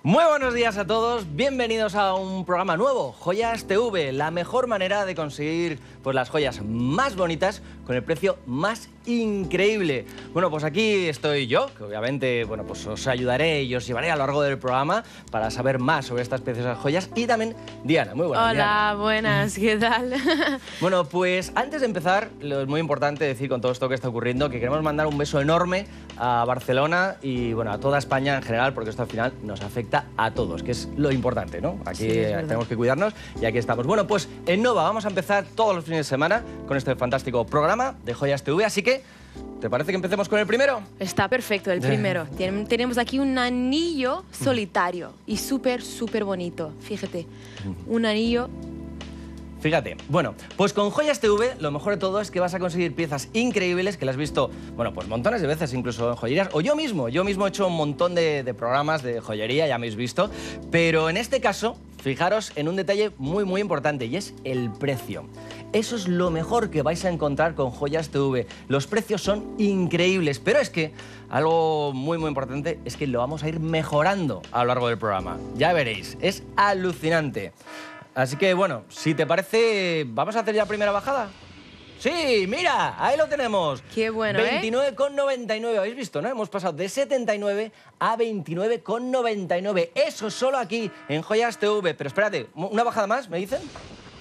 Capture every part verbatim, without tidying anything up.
Muy buenos días a todos, bienvenidos a un programa nuevo, Joyas T V, la mejor manera de conseguir pues, las joyas más bonitas con el precio más increíble. Bueno, pues aquí estoy yo, que obviamente bueno, pues os ayudaré y os llevaré a lo largo del programa para saber más sobre estas preciosas joyas. Y también Diana, muy buenas. Hola, Diana. buenas, ¿qué tal? Bueno, pues antes de empezar, lo es muy importante decir con todo esto que está ocurriendo que queremos mandar un beso enorme a Barcelona y bueno, a toda España en general, porque esto al final nos afecta a todos, que es lo importante, ¿no? Aquí sí, tenemos que cuidarnos y aquí estamos. Bueno, pues en Nova vamos a empezar todos los fines de semana con este fantástico programa de Joyas T V, así que ¿te parece que empecemos con el primero? Está perfecto, el primero. Tien- tenemos aquí un anillo solitario y súper, súper bonito. Fíjate, un anillo... Fíjate, bueno, pues con Joyas T V lo mejor de todo es que vas a conseguir piezas increíbles que las has visto, bueno, pues montones de veces incluso en joyerías, o yo mismo, yo mismo he hecho un montón de, de programas de joyería, ya me habéis visto, pero en este caso, fijaros en un detalle muy muy importante y es el precio. Eso es lo mejor que vais a encontrar con Joyas T V. Los precios son increíbles, pero es que algo muy muy importante es que lo vamos a ir mejorando a lo largo del programa. Ya veréis, es alucinante. Así que, bueno, si te parece, ¿vamos a hacer ya la primera bajada? ¡Sí! ¡Mira! Ahí lo tenemos. ¡Qué bueno, eh! veintinueve con noventa y nueve, ¿habéis visto, no? Hemos pasado de setenta y nueve a veintinueve con noventa y nueve. Eso solo aquí, en Joyas T V. Pero espérate, ¿una bajada más, me dicen?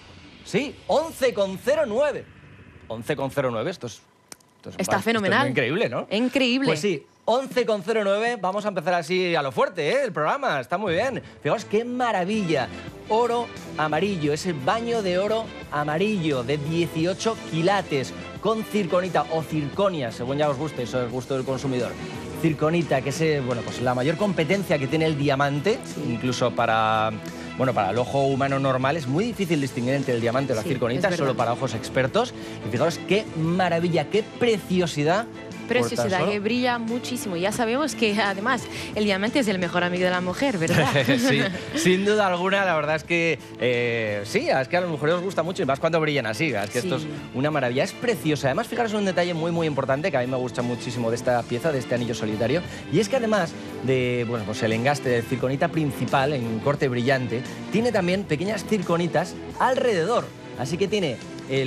Sí, once con cero nueve. once con cero nueve, esto es... Esto es Está fenomenal. Esto es increíble, ¿no? Increíble. Pues sí. once con cero nueve, vamos a empezar así a lo fuerte, ¿eh? El programa, está muy bien. Fijaos qué maravilla. Oro amarillo, ese baño de oro amarillo de dieciocho quilates con circonita o circonia, según ya os guste, eso es el gusto del consumidor. Circonita, que es eh, bueno, pues la mayor competencia que tiene el diamante, sí. Incluso para... Bueno, para el ojo humano normal es muy difícil distinguir entre el diamante o la Sí, circonita, solo para ojos expertos. Y fijaros qué maravilla, qué preciosidad. Preciosidad, que brilla muchísimo. Ya sabemos que además el diamante es el mejor amigo de la mujer, ¿verdad? Sí, sin duda alguna, la verdad es que eh, sí, es que a las mujeres os gusta mucho y más cuando brillan así, es que sí. Esto es una maravilla, es preciosa. Además, fijaros en un detalle muy muy importante que a mí me gusta muchísimo de esta pieza, de este anillo solitario, y es que además de, bueno, pues el engaste de circonita principal en corte brillante, tiene también pequeñas circonitas alrededor, así que tiene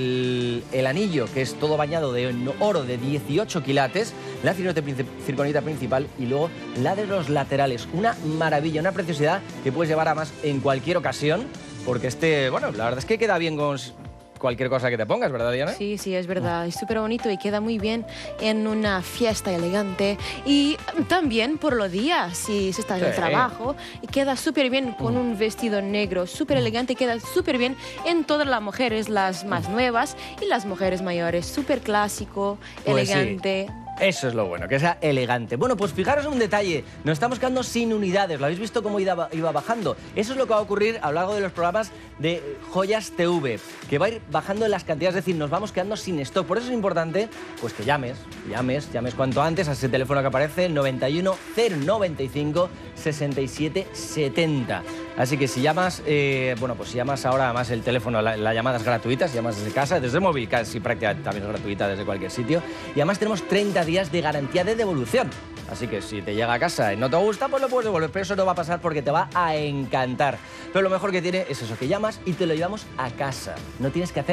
El, el anillo, que es todo bañado de oro de dieciocho quilates, la circonita principal y luego la de los laterales. Una maravilla, una preciosidad que puedes llevar a más en cualquier ocasión, porque este, bueno, la verdad es que queda bien con cualquier cosa que te pongas, ¿verdad, Diana? Sí, sí, es verdad. Es súper bonito y queda muy bien en una fiesta elegante. Y también por los días, si, si estás sí. en trabajo, y queda súper bien con un vestido negro, súper elegante, queda súper bien en todas las mujeres, las más nuevas y las mujeres mayores. Súper clásico, pues elegante. Sí. Eso es lo bueno, que sea elegante. Bueno, pues fijaros en un detalle, nos estamos quedando sin unidades, ¿lo habéis visto cómo iba, iba bajando? Eso es lo que va a ocurrir a lo largo de los programas de Joyas T V, que va a ir bajando en las cantidades, es decir, nos vamos quedando sin stock. Por eso es importante pues que llames, llames, llames cuanto antes a ese teléfono que aparece, noventa y uno cero noventa y cinco sesenta y siete setenta. Así que si llamas, eh, bueno, pues si llamas ahora, además el teléfono, la, la llamada es gratuita, si llamas desde casa, desde móvil, casi prácticamente también es gratuita desde cualquier sitio. Y además tenemos treinta días de garantía de devolución. Así que si te llega a casa y no te gusta, pues lo puedes devolver, pero eso no va a pasar porque te va a encantar. Pero lo mejor que tiene es eso, que llamas y te lo llevamos a casa. No tienes que hacer...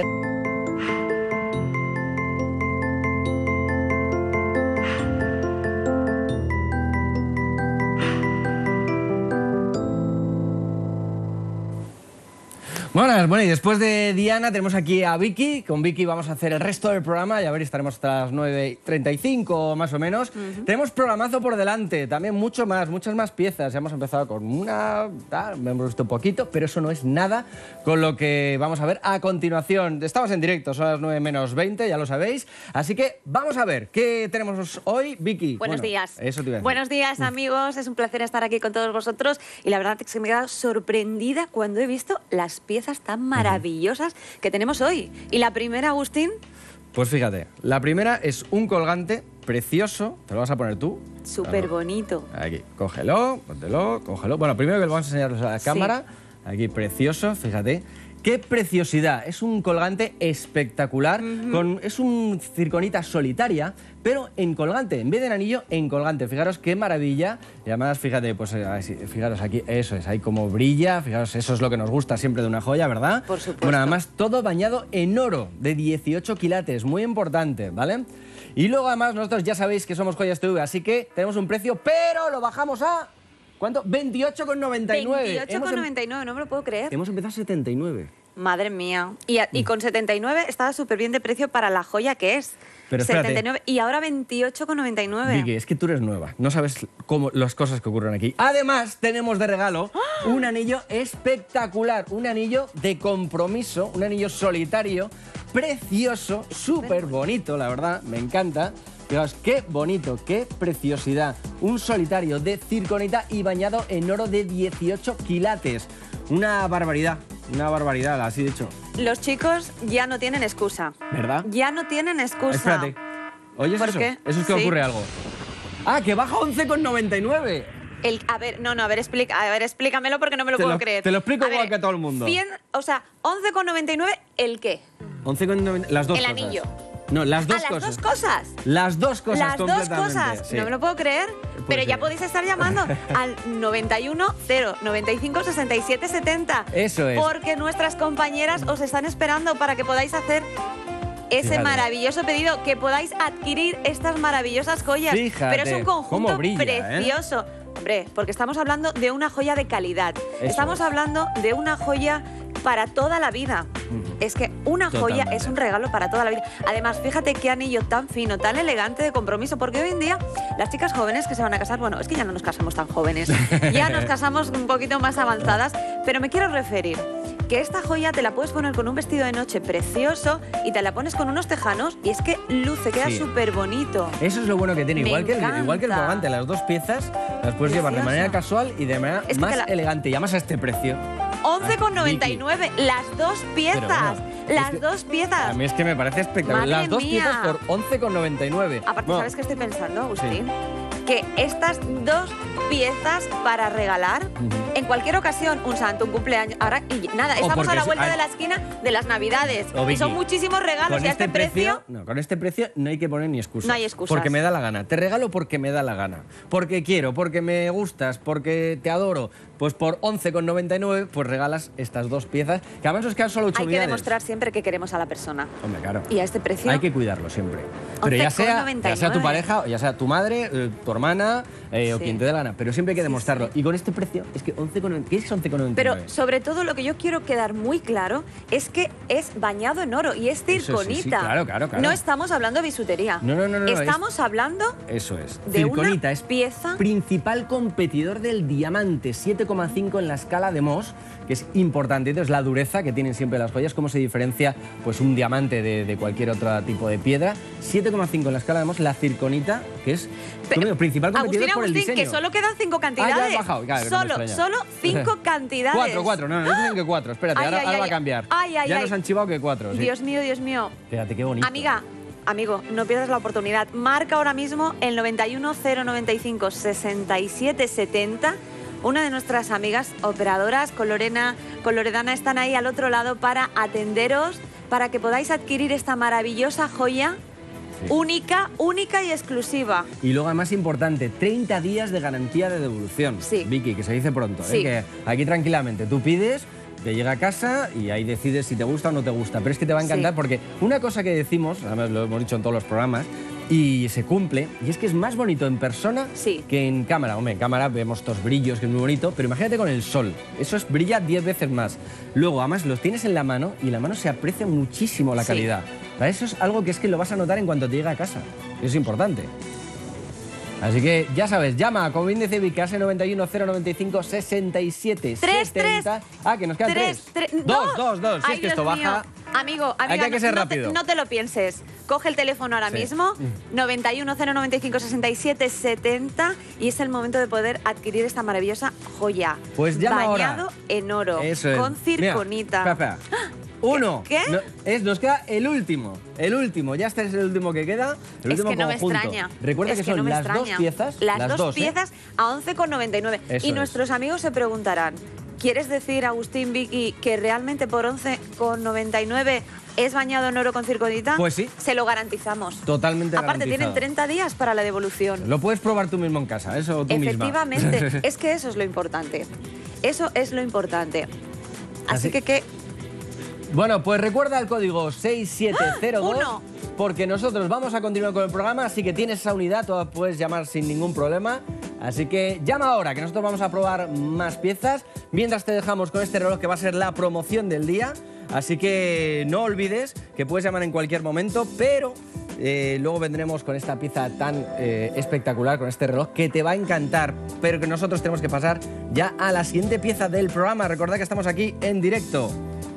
Bueno, bueno, y después de Diana tenemos aquí a Vicky. Con Vicky vamos a hacer el resto del programa. Ya veréis, estaremos hasta las nueve y treinta y cinco más o menos. Uh-huh. Tenemos programazo por delante, también mucho más, muchas más piezas. Ya hemos empezado con una, tal, me hemos visto un poquito, pero eso no es nada con lo que vamos a ver a continuación. Estamos en directo, son las nueve menos veinte, ya lo sabéis. Así que vamos a ver, ¿qué tenemos hoy, Vicky? Buenos bueno, días. Eso te iba a decir. Buenos días, amigos. Es un placer estar aquí con todos vosotros. Y la verdad es que me he quedado sorprendida cuando he visto las piezas tan maravillosas que tenemos hoy. ¿Y la primera, Agustín? Pues fíjate, la primera es un colgante precioso, te lo vas a poner tú. Súper bonito. Aquí, cógelo, póntelo, cógelo. Bueno, primero que lo vamos a enseñaros a la cámara. Sí. Aquí, precioso, fíjate. ¡Qué preciosidad! Es un colgante espectacular, uh-huh. con, es un circonita solitaria, pero en colgante, en vez de en anillo, en colgante. Fijaros qué maravilla. Y además, fíjate, pues fijaros aquí, eso es, ahí como brilla. Fijaros, eso es lo que nos gusta siempre de una joya, ¿verdad? Por supuesto. Bueno, además, todo bañado en oro de dieciocho quilates, muy importante, ¿vale? Y luego, además, nosotros ya sabéis que somos Joyas T V, así que tenemos un precio, pero lo bajamos a... ¿Cuánto? veintiocho con noventa y nueve. veintiocho con noventa y nueve, no me lo puedo creer. Hemos empezado a setenta y nueve. Madre mía. Y, a, y con setenta y nueve estaba súper bien de precio para la joya que es. Pero espérate. setenta y nueve y ahora veintiocho con noventa y nueve. Vicky, es que tú eres nueva. No sabes cómo, las cosas que ocurren aquí. Además, tenemos de regalo un anillo espectacular. Un anillo de compromiso, un anillo solitario, precioso, súper bonito, la verdad. Me encanta. Fijaos, qué bonito, qué preciosidad. Un solitario de circonita y bañado en oro de dieciocho quilates. Una barbaridad, una barbaridad, así de hecho. Los chicos ya no tienen excusa. ¿Verdad? Ya no tienen excusa. Espérate. ¿Oyes ¿Por eso? qué? Eso es que Sí. ocurre algo. Ah, que baja once con noventa y nueve. El, a ver, no, no, a ver, explica, a ver, explícamelo porque no me lo Te puedo lo- creer. te lo explico A igual ver, que a todo el mundo. cien, o sea, once con noventa y nueve, ¿el qué? once con noventa, las dos El cosas. anillo. No, las dos ah, las cosas. dos cosas. Las dos cosas Las dos completamente. cosas. Sí. No me lo puedo creer. Pero ser. ya podéis estar llamando al noventa y uno cero noventa y cinco sesenta y siete setenta. Eso es. Porque nuestras compañeras os están esperando para que podáis hacer ese Fíjate. maravilloso pedido, que podáis adquirir estas maravillosas joyas. Fíjate, Pero es un cómo conjunto brilla, ¿eh? precioso. Hombre, porque estamos hablando de una joya de calidad. Eso estamos es. hablando de una joya para toda la vida. Ujú. Es que una joya Totalmente. es un regalo para toda la vida. Además, fíjate qué anillo tan fino, tan elegante de compromiso, porque hoy en día las chicas jóvenes que se van a casar, bueno, es que ya no nos casamos tan jóvenes, ya nos casamos un poquito más avanzadas, pero me quiero referir que esta joya te la puedes poner con un vestido de noche precioso y te la pones con unos tejanos y es que luce, queda Sí. súper bonito. Eso es lo bueno que tiene. Me Igual que, el, encanta. igual que el colgante, las dos piezas las puedes llevar de Precioso. manera casual y de manera Es que más te la- elegante. Y además a este precio. once con noventa y nueve, las dos piezas, bueno, las es que dos piezas. A mí es que me parece espectacular. Madre Las dos mía. piezas por once con noventa y nueve. Aparte, Bueno, ¿sabes qué estoy pensando, Agustín? Que estas dos piezas para regalar Ujú. en cualquier ocasión, un santo, un cumpleaños, ahora y nada, O estamos porque a la es- vuelta hay- de la esquina de las Navidades. O Y Vicky, son muchísimos regalos Con y a este, este precio, no, con este precio no hay que poner ni excusas. No hay excusas. Porque me da la gana. Te regalo porque me da la gana. Porque quiero, porque me gustas, porque te adoro. Pues por once con noventa y nueve, pues regalas estas dos piezas. Que además os quedan solo ocho hay que unidades. demostrar siempre que queremos a la persona. Hombre, claro. Y a este precio, Hay que cuidarlo siempre. Pero ya once con sea, noventa y ya sea tu nueve. pareja, o ya sea tu madre, eh, tu hermana eh, o Sí. quien te dé la gana. Pero siempre hay que Sí, demostrarlo. Y con este precio, es que once con noventa y nueve. ¿Qué es once con noventa y nueve? pero sobre todo lo que yo quiero quedar muy claro es que es bañado en oro y es Eso sí, circonita. sí, claro, claro, claro. No estamos hablando de bisutería. No, no, no, no, no, Estamos hablando Eso es. de una Circonita es pieza. principal competidor del diamante, siete coma cinco en la escala de Mohs, que es importante. Entonces, la dureza que tienen siempre las joyas, cómo se diferencia pues un diamante de, de cualquier otro tipo de piedra. siete coma cinco en la escala de Mohs, la circonita, que es Pero, como digo, principal competidor Agustín, por el Agustín, diseño. que solo quedan cinco cantidades. Ah, ya has bajado, claro, que no me solo, extraña. solo cinco cantidades. Cuatro, cuatro, no, no, dicen que cuatro. Espérate, Ay, ahora, ay, ahora ay, va a cambiar. ay, ay, ya ay. nos han chivado que cuatro. sí. Dios mío, Dios mío. Fíjate qué bonito. Amiga, amigo, no pierdas la oportunidad. Marca ahora mismo el noventa y uno cero noventa y cinco sesenta y siete setenta. Una de nuestras amigas operadoras, con Lorena, con Loredana, están ahí al otro lado para atenderos, para que podáis adquirir esta maravillosa joya. Sí. Única, única y exclusiva. Y luego, además, importante, treinta días de garantía de devolución. Sí. Vicky, que se dice pronto. Sí. ¿eh? Que aquí tranquilamente tú pides, te llega a casa y ahí decides si te gusta o no te gusta. Pero es que te va a encantar Sí. porque una cosa que decimos, además lo hemos dicho en todos los programas, y se cumple, y es que es más bonito en persona Sí. que en cámara. Hombre, en cámara vemos estos brillos, que es muy bonito, pero imagínate con el sol. Eso es, brilla diez veces más. Luego, además, los tienes en la mano y la mano se aprecia muchísimo la Sí. calidad. ¿Vale? Eso es algo que es que lo vas a notar en cuanto te llega a casa. Eso es importante. Así que ya sabes, llama, como bien dice Vicky, ase noventa y uno cero noventa y cinco sesenta y siete Tres, setenta. Ah, que nos quedan tres. Tres, tres, Dos, dos, dos. Si Ay, es que Dios esto mío. baja. Amigo, amiga, Hay que no- ser no, rápido. Te, no te lo pienses. Coge el teléfono ahora Sí. mismo, noventa y uno cero noventa y cinco sesenta y siete setenta, y es el momento de poder adquirir esta maravillosa joya. Pues llama ahora. bañado en oro, Eso es. con circonita. Mira, espera, espera. Uno. ¿Qué? No, es, nos queda el último. El último. Ya este es el último que queda. El Es último que no me conjunto. extraña. Recuerda Es que son no me las dos extraña. piezas. Las, dos, ¿eh? piezas a once con noventa y nueve. Eso Y es. nuestros amigos se preguntarán, ¿Quieres decir, Agustín, Vicky, que realmente por once con noventa y nueve es bañado en oro con circonita? Pues sí. Se lo garantizamos. Totalmente Aparte, garantizado. tienen treinta días para la devolución. Lo puedes probar tú mismo en casa, eso tú misma. Efectivamente. Es que eso es lo importante. Eso es lo importante. Así, Así que, ¿qué? Bueno, pues recuerda el código seis siete cero dos, ¡Uno! porque nosotros vamos a continuar con el programa, así que tienes esa unidad, tú puedes llamar sin ningún problema. Así que llama ahora, que nosotros vamos a probar más piezas, mientras te dejamos con este reloj que va a ser la promoción del día. Así que no olvides que puedes llamar en cualquier momento, pero eh, luego vendremos con esta pieza tan eh, espectacular, con este reloj que te va a encantar, pero que nosotros tenemos que pasar ya a la siguiente pieza del programa. Recordad que estamos aquí en directo.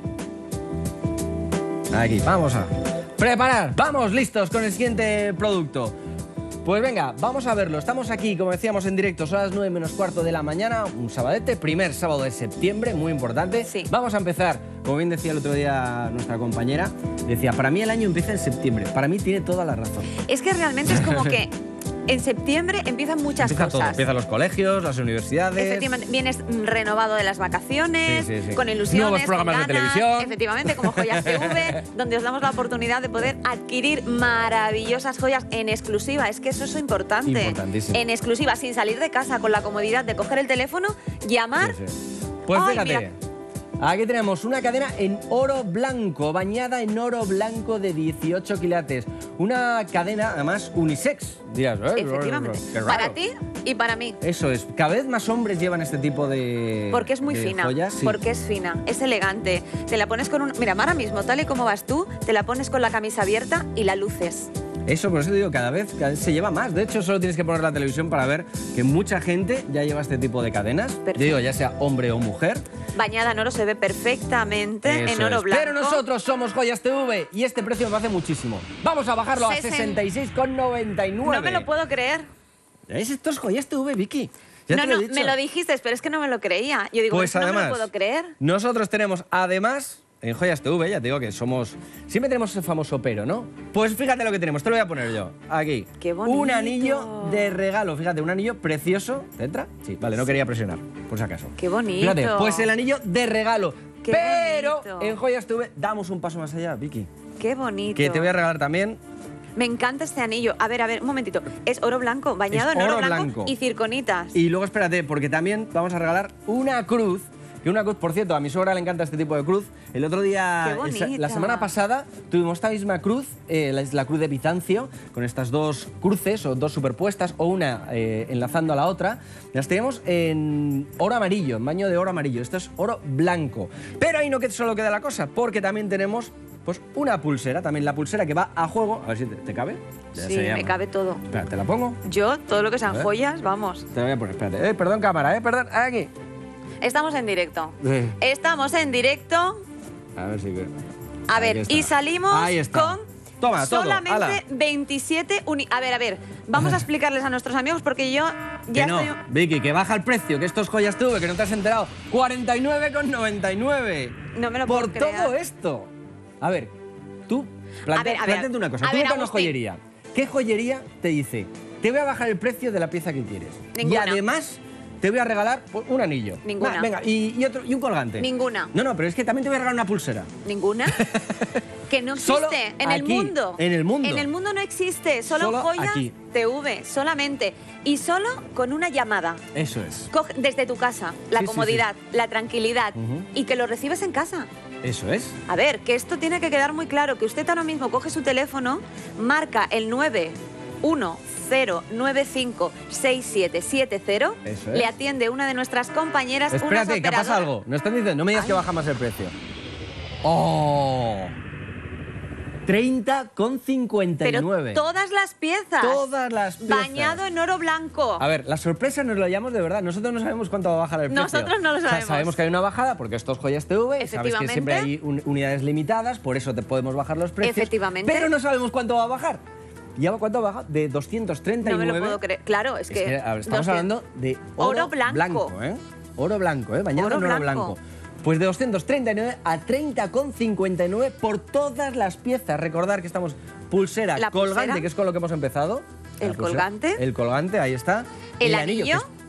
Aquí, vamos a preparar. Vamos, listos con el siguiente producto. Pues venga, vamos a verlo. Estamos aquí, como decíamos, en directo. Son las nueve menos cuarto de la mañana, un sabadete, primer sábado de septiembre, muy importante. Sí. Vamos a empezar, como bien decía el otro día nuestra compañera, decía, para mí el año empieza en septiembre. Para mí tiene toda la razón. Es que realmente es como que en septiembre empiezan muchas Empieza cosas. todo. Empiezan los colegios, las universidades. Efectivamente, vienes renovado de las vacaciones, Sí, sí, sí. con ilusiones, Nuevos programas con de ganas, televisión. efectivamente, como Joyas T V, donde os damos la oportunidad de poder adquirir maravillosas joyas en exclusiva. Es que eso es importante. Importantísimo. En exclusiva, sin salir de casa, con la comodidad de coger el teléfono, llamar. Sí, sí. Pues Ay, fíjate, mira. aquí tenemos una cadena en oro blanco, bañada en oro blanco de dieciocho quilates. Una cadena, además, unisex, dirás. ¿eh? Efectivamente. Qué raro. Para ti y para mí. Eso es. Cada vez más hombres llevan este tipo de Porque es muy de fina, joyas, sí. porque es fina, es elegante. Te la pones con un... Mira, ahora mismo, tal y como vas tú, te la pones con la camisa abierta y la luces. Eso, por eso digo, cada vez, cada vez se lleva más. De hecho, solo tienes que poner la televisión para ver que mucha gente ya lleva este tipo de cadenas. Perfecto. Digo, ya sea hombre o mujer. Bañada en oro se ve perfectamente Eso en oro es. blanco. Pero nosotros somos Joyas T V y este precio me hace muchísimo. Vamos a bajarlo a Sesen- sesenta y seis con noventa y nueve. No me lo puedo creer. ¿Es esto es Joyas T V, Vicky? Ya No, te lo no, he dicho. me lo dijiste, pero es que no me lo creía. Yo digo, Pues no además, me lo puedo creer. nosotros tenemos además, en Joyas T V, ya te digo que somos... Siempre tenemos ese famoso pero, ¿no? Pues fíjate lo que tenemos, te lo voy a poner yo, aquí. ¡Qué bonito! Un anillo de regalo, fíjate, un anillo precioso. ¿Te entra? Sí, vale, no quería presionar, por si acaso. ¡Qué bonito! Fíjate, pues el anillo de regalo. ¡Qué Pero bonito! en Joyas T V damos un paso más allá, Vicky. ¡Qué bonito! Que te voy a regalar también... Me encanta este anillo. A ver, a ver, un momentito. Es oro blanco, bañado Es en oro, oro blanco, blanco. y circonitas. Y luego espérate, porque también vamos a regalar una cruz. Que una cruz, por cierto, a mi suegra le encanta este tipo de cruz. El otro día, ¡Qué bonita! esa- la semana pasada, tuvimos esta misma cruz, eh, la, la cruz de Bizancio, con estas dos cruces, o dos superpuestas, o una eh, enlazando a la otra. Las tenemos en oro amarillo, en baño de oro amarillo. Esto es oro blanco. Pero ahí no que- solo queda la cosa, porque también tenemos pues una pulsera, también la pulsera que va a juego. A ver si te, ¿te cabe. Ya Sí, se me llama. cabe todo. Espera, te la pongo. Yo, todo lo que A sean ver. joyas, vamos. Te la voy a poner, espérate. Eh, perdón, cámara, eh, perdón. Aquí. Estamos en directo. Eh. Estamos en directo. A ver si... A Aquí ver, está. y salimos Ahí está. con Toma, todo, solamente ala. veintisiete uni... A ver, a ver, vamos a explicarles a nuestros amigos porque yo ya que no, estoy... Vicky, que baja el precio, que estos Joyas T V, que no te has enterado. cuarenta y nueve con noventa y nueve. No me lo Por puedo creer. todo esto. A ver, tú, plante, A ver, a ver. plantéate una cosa. A Tú ver, vete a una Agustín. joyería. ¿Qué joyería te dice? Te voy a bajar el precio de la pieza que quieres. Ninguna. Y además te voy a regalar pues, un anillo. Ninguna. Va, venga, y, y otro, y un colgante. Ninguna. No, no, pero es que también te voy a regalar una pulsera. ¿Ninguna? Que no existe Solo en el aquí, mundo. en el mundo. En el mundo no existe, solo, Solo Joyas aquí. T V, solamente. Y solo con una llamada. Eso es. Coge- desde tu casa, la Sí, sí, comodidad, la tranquilidad Ujú. y que lo recibes en casa. Eso es. A ver, que esto tiene que quedar muy claro, que usted ahora mismo coge su teléfono, marca el nueve uno cero nueve cinco seis siete siete cero, Eso es. le atiende una de nuestras compañeras, unas Espérate, que ha pasado operadoras- algo. No están diciendo, no me digas Ay. que baja más el precio. ¡Oh! treinta con cincuenta y Pero nueve. todas las piezas. Todas las piezas. Bañado en oro blanco. A ver, la sorpresa nos la llamamos de verdad. Nosotros no sabemos cuánto va a bajar el precio. Nosotros no lo O sea, sabemos. sabemos que hay una bajada porque esto es Joyas T V. Sabes que siempre hay un- unidades limitadas, por eso te podemos bajar los precios. Efectivamente. Pero no sabemos cuánto va a bajar. ¿Y ahora cuánto baja? De doscientos treinta y No me nueve. lo puedo creer. Claro, es Es que... que, a ver, estamos doscientos hablando de oro, Oro blanco. ¿eh? Oro blanco, ¿eh? Bañado Oro en oro blanco. blanco. Pues de doscientos treinta y nueve a treinta con cincuenta y nueve por todas las piezas. Recordar que estamos pulsera, La colgante, pulsera. que es con lo que hemos empezado. El La pulsera, colgante. El colgante, ahí está. El que anillo. es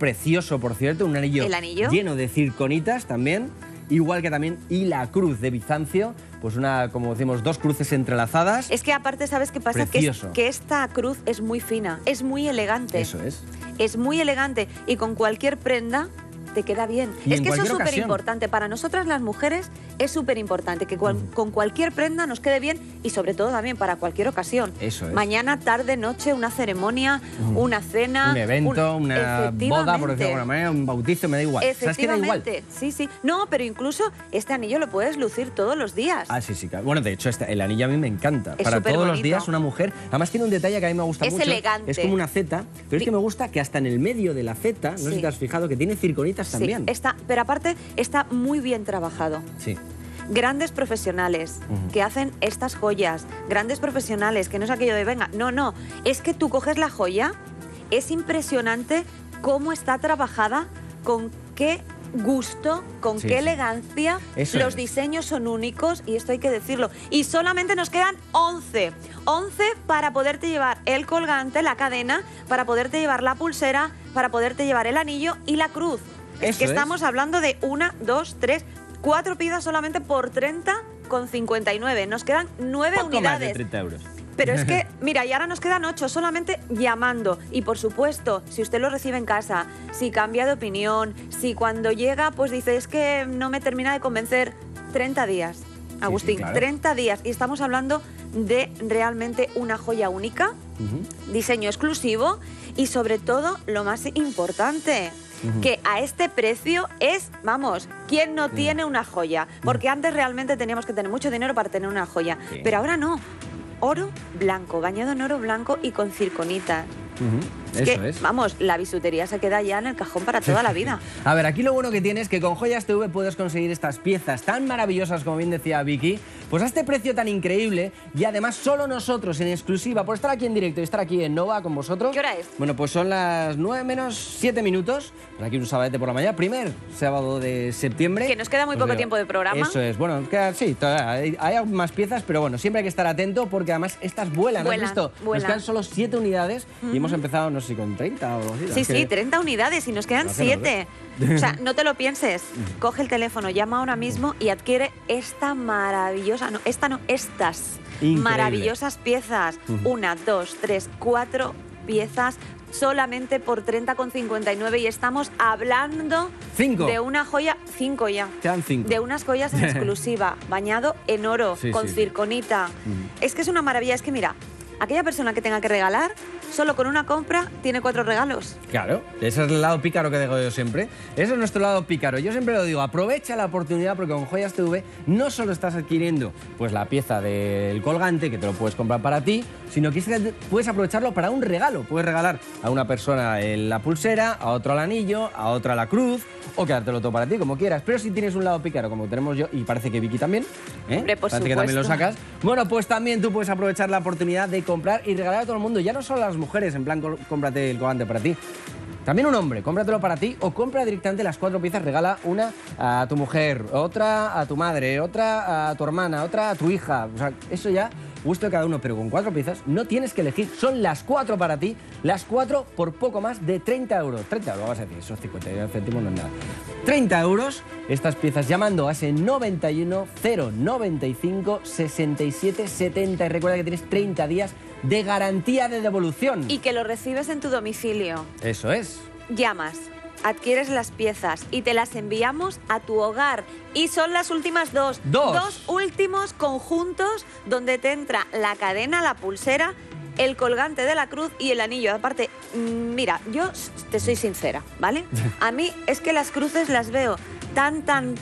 precioso, por cierto, un anillo, ¿El anillo? lleno de circonitas también, igual que también, y la cruz de Bizancio, pues una, como decimos, dos cruces entrelazadas. Es que aparte, ¿sabes qué pasa? Que, es- Precioso. que esta cruz es muy fina, es muy elegante. Eso es. Es muy elegante y con cualquier prenda te queda bien. Y Es en que eso es cualquier súper ocasión. importante. Para nosotras las mujeres es súper importante que cual- con cualquier prenda nos quede bien y sobre todo también para cualquier ocasión. Eso es. Mañana, tarde, noche, una ceremonia, una cena. Un evento, un- una boda, por decirlo de alguna manera, un bautizo, me da igual. ¿Sabes qué? Da igual. Efectivamente, sí, sí. No, pero incluso este anillo lo puedes lucir todos los días. Ah, sí, sí. Claro. Bueno, de hecho, este- el anillo a mí me encanta. Es Para súper todos los bonito. días, una mujer. Además, tiene un detalle que a mí me gusta Es mucho. elegante. Es como una Z, pero es que me gusta que hasta en el medio de la Z, no sé Sí. si te has fijado, que tiene circonitas Sí, también. está, pero aparte está muy bien trabajado. Sí. Grandes profesionales Ujú. que hacen estas joyas, grandes profesionales, que no es aquello de venga, no, no, es que tú coges la joya, es impresionante cómo está trabajada, con qué gusto, con Sí, qué sí. elegancia, Eso los es. diseños son únicos y esto hay que decirlo. Y solamente nos quedan once, once para poderte llevar el colgante, la cadena, para poderte llevar la pulsera, para poderte llevar el anillo y la cruz. Es Eso que es. estamos hablando de una, dos, tres, cuatro piezas solamente por treinta con cincuenta y nueve. Nos quedan nueve Poco más de unidades. treinta euros. Pero es que, mira, y ahora nos quedan ocho, solamente llamando. Y por supuesto, si usted lo recibe en casa, si cambia de opinión, si cuando llega, pues dice, es que no me termina de convencer, treinta días. Agustín, claro. treinta días. Y estamos hablando de realmente una joya única, Ujú. diseño exclusivo y sobre todo, lo más importante, Ujú. que a este precio es, vamos, ¿quién no tiene una joya? Porque antes realmente teníamos que tener mucho dinero para tener una joya, Sí. pero ahora no. Oro blanco, bañado en oro blanco y con circonita. Ujú. Es Eso que, es. vamos, la bisutería se queda ya en el cajón para toda la vida. A ver, aquí lo bueno que tienes es que con Joyas T V puedes conseguir estas piezas tan maravillosas, como bien decía Vicky, pues a este precio tan increíble y además solo nosotros en exclusiva, por estar aquí en directo y estar aquí en Nova con vosotros. ¿Qué hora es? Bueno, pues son las nueve menos siete minutos, por aquí un sábado por la mañana, primer sábado de septiembre. Que nos queda muy Pues poco digo, tiempo de programa. Eso es, bueno, queda, sí, todavía hay, hay aún más piezas, pero bueno, siempre hay que estar atento porque además estas vuelan, Vuelan, ¿has visto? vuelan. Nos quedan solo siete unidades y hemos empezado, no sé si con treinta o algo así. Sí, es que- sí, treinta unidades y nos quedan No, que no, siete. O sea, no te lo pienses. Coge el teléfono, llama ahora mismo y adquiere esta maravillosa, no, esta no, estas Increíble. maravillosas piezas. Ujú. Una, dos, tres, cuatro piezas solamente por treinta con cincuenta y nueve y estamos hablando Cinco. de una joya, cinco ya. Quedan cinco. De unas joyas en exclusiva, bañado en oro, Sí, con sí. circonita. Es que es una maravilla, es que mira, aquella persona que tenga que regalar, solo con una compra tiene cuatro regalos. Claro, ese es el lado pícaro que digo yo siempre. Ese es nuestro lado pícaro. Yo siempre lo digo, aprovecha la oportunidad porque con Joyas T V no solo estás adquiriendo pues la pieza del colgante que te lo puedes comprar para ti, sino que es que puedes aprovecharlo para un regalo. Puedes regalar a una persona la pulsera, a otro el anillo, a otra la cruz o quedártelo todo para ti, como quieras. Pero si tienes un lado pícaro como tenemos yo y parece que Vicky también, ¿eh? Hombre, por parece que también lo supuesto. sacas. Bueno, pues también tú puedes aprovechar la oportunidad de comprar y regalar a todo el mundo, ya no solo a las mujeres, en plan, col- cómprate el colgante para ti. También un hombre, cómpratelo para ti o compra directamente las cuatro piezas, regala una a tu mujer, otra a tu madre, otra a tu hermana, otra a tu hija. O sea, eso ya, gusto de cada uno, pero con cuatro piezas no tienes que elegir, son las cuatro para ti, las cuatro por poco más de treinta euros. treinta euros, vas a decir, esos cincuenta y nueve céntimos no es nada. treinta euros, estas piezas llamando a ese noventa y uno, cero noventa y cinco, sesenta y siete, setenta y recuerda que tienes treinta días de garantía de devolución. Y que lo recibes en tu domicilio. Eso es. Llamas, adquieres las piezas y te las enviamos a tu hogar. Y son las últimas dos. Dos. Dos últimos conjuntos donde te entra la cadena, la pulsera, el colgante de la cruz y el anillo. Aparte, mm, mira, yo s- te soy sincera, ¿vale? A mí es que las cruces las veo tan, tan...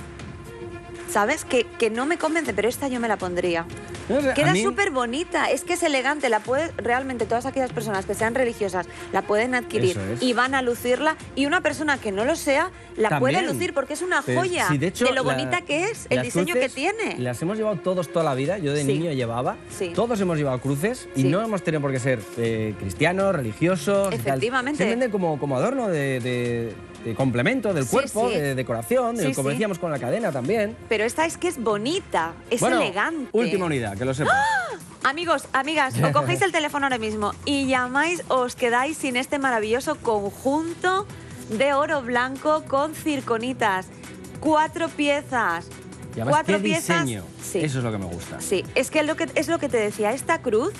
¿Sabes? Que, que no me convence, pero esta yo me la pondría. No sé, a Queda mí- súper bonita, es que es elegante, la puede realmente todas aquellas personas que sean religiosas la pueden adquirir Eso es. y van a lucirla y una persona que no lo sea la También. puede lucir porque es una Pero, joya sí, de hecho, lo la- bonita que es, el las diseño cruces que tiene. Las hemos llevado todos toda la vida. Yo de Sí. niño llevaba. Sí. Todos hemos llevado cruces y Sí. no hemos tenido por qué ser eh, cristianos, religiosos. y tal. Efectivamente. Se vende como, como adorno de, de- de complemento del Sí, cuerpo, sí. de decoración, de- Sí, como sí. decíamos con la cadena también. Pero esta es que es bonita, es bueno, elegante. última unidad, que lo sepas. Amigos, amigas, os cogéis el teléfono ahora mismo y llamáis o os quedáis sin este maravilloso conjunto de oro blanco con circonitas. Cuatro piezas. Y además, Cuatro ¿qué piezas. diseño? Sí. Eso es lo que me gusta. Sí, es que, lo que es lo que te decía, esta cruz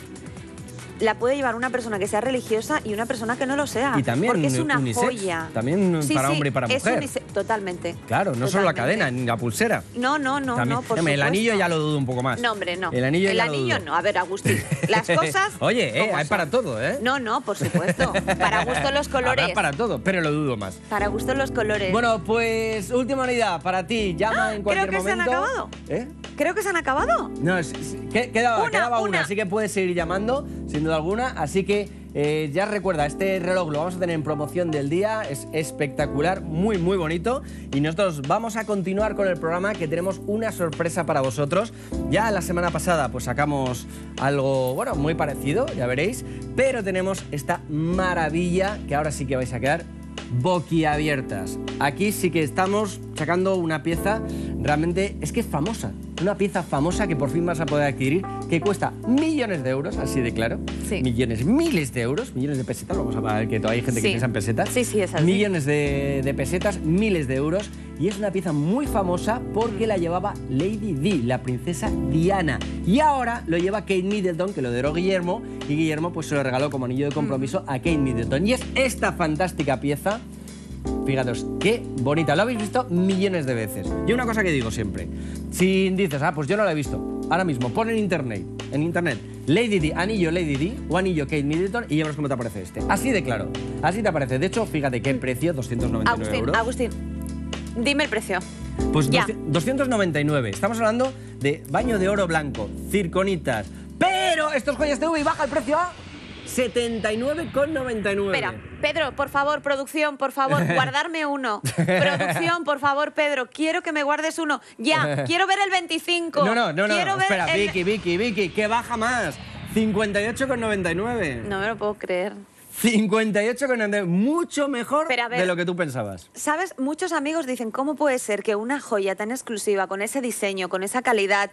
la puede llevar una persona que sea religiosa y una persona que no lo sea. Y también porque es una unisex, joya. también Sí, para sí, hombre y para es mujer. unisex, totalmente. Claro, no solo la cadena, ni la pulsera. No, no, no, También. no, por Hombre, el supuesto. anillo ya lo dudo un poco más. No, hombre, no. El anillo El ya lo anillo dudo. no. A ver, Agustín, las cosas... Oye, eh, como hay son. para todo, ¿eh? No, no, por supuesto. Para gusto los colores. Habrá para todo, pero lo dudo más. Para gusto los colores. Bueno, pues última unidad para ti. Llama en cualquier Creo que se han momento. acabado. ¿Eh? Creo que se han acabado. No, es- es- que- quedaba, Una, quedaba una, una. así que puedes seguir llamando, sin duda alguna. Así que eh, ya recuerda, este reloj lo vamos a tener en promoción del día, es espectacular, muy, muy bonito. Y nosotros vamos a continuar con el programa, que tenemos una sorpresa para vosotros. Ya la semana pasada pues sacamos algo, bueno, muy parecido, ya veréis. Pero tenemos esta maravilla que ahora sí que vais a quedar boquiabiertas. Aquí sí que estamos sacando una pieza realmente, es que es famosa, una pieza famosa que por fin vas a poder adquirir, que cuesta millones de euros, así de claro. Sí. Millones, miles de euros, millones de pesetas, vamos a ver que todavía hay gente que Sí. piensa en pesetas. Sí, sí, es así. Millones de, de pesetas, miles de euros. Y es una pieza muy famosa porque la llevaba Lady Di, la princesa Diana. Y ahora lo lleva Kate Middleton, que lo heredó Guillermo, y Guillermo pues se lo regaló como anillo de compromiso a Kate Middleton. Y es esta fantástica pieza, fíjaos, qué bonita, lo habéis visto millones de veces. Y una cosa que digo siempre, si dices, ah, pues yo no la he visto, ahora mismo pon en internet, en internet, Lady Di, anillo Lady Di o anillo Kate Middleton y ya verás cómo te aparece este. Así de claro, así te aparece. De hecho, fíjate qué precio, doscientos noventa y nueve Agustín, euros. Agustín, dime el precio. Pues Ya. doscientos noventa y nueve. Estamos hablando de baño de oro blanco, circonitas. Pero estos joyas T V y baja el precio a setenta y nueve con noventa y nueve. Espera, Pedro, por favor, producción, por favor, guardarme uno. Producción, por favor, Pedro, quiero que me guardes uno. Ya, quiero ver el veinticinco. No, no, no, no. Quiero ver Espera, el- Vicky, Vicky, Vicky, que baja más. cincuenta y ocho con noventa y nueve. No me lo puedo creer. cincuenta y ocho con noventa y nueve. Mucho mejor Pero, a ver. de lo que tú pensabas. ¿Sabes? Muchos amigos dicen, ¿cómo puede ser que una joya tan exclusiva, con ese diseño, con esa calidad,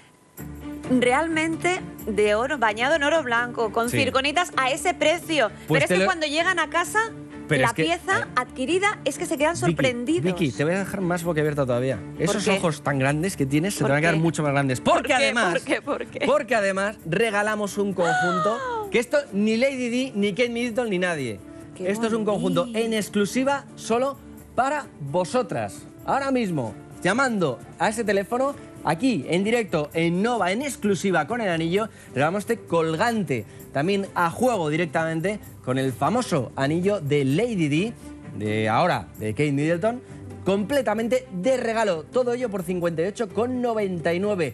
realmente de oro, bañado en oro blanco, con Sí. circonitas a ese precio? Pues Pero es te que lo- cuando llegan a casa, Pero la es que, pieza eh, adquirida es que se quedan Vicky, sorprendidos. Vicky, te voy a dejar más boquiabierta todavía. Esos qué? ojos tan grandes que tienes se te ¿Por van a quedar qué? mucho más grandes. ¿Por Porque qué? además, ¿Por qué? ¿Por qué? porque además regalamos un conjunto que esto ni Lady Di, ni Kate Middleton, ni nadie. Qué Esto es un conjunto bonito. en exclusiva solo para vosotras. Ahora mismo, llamando a ese teléfono, aquí en directo, en Nova, en exclusiva con el anillo, regalamos este colgante. También a juego directamente con el famoso anillo de Lady Di, de ahora, de Kate Middleton, completamente de regalo. Todo ello por cincuenta y ocho con noventa y nueve.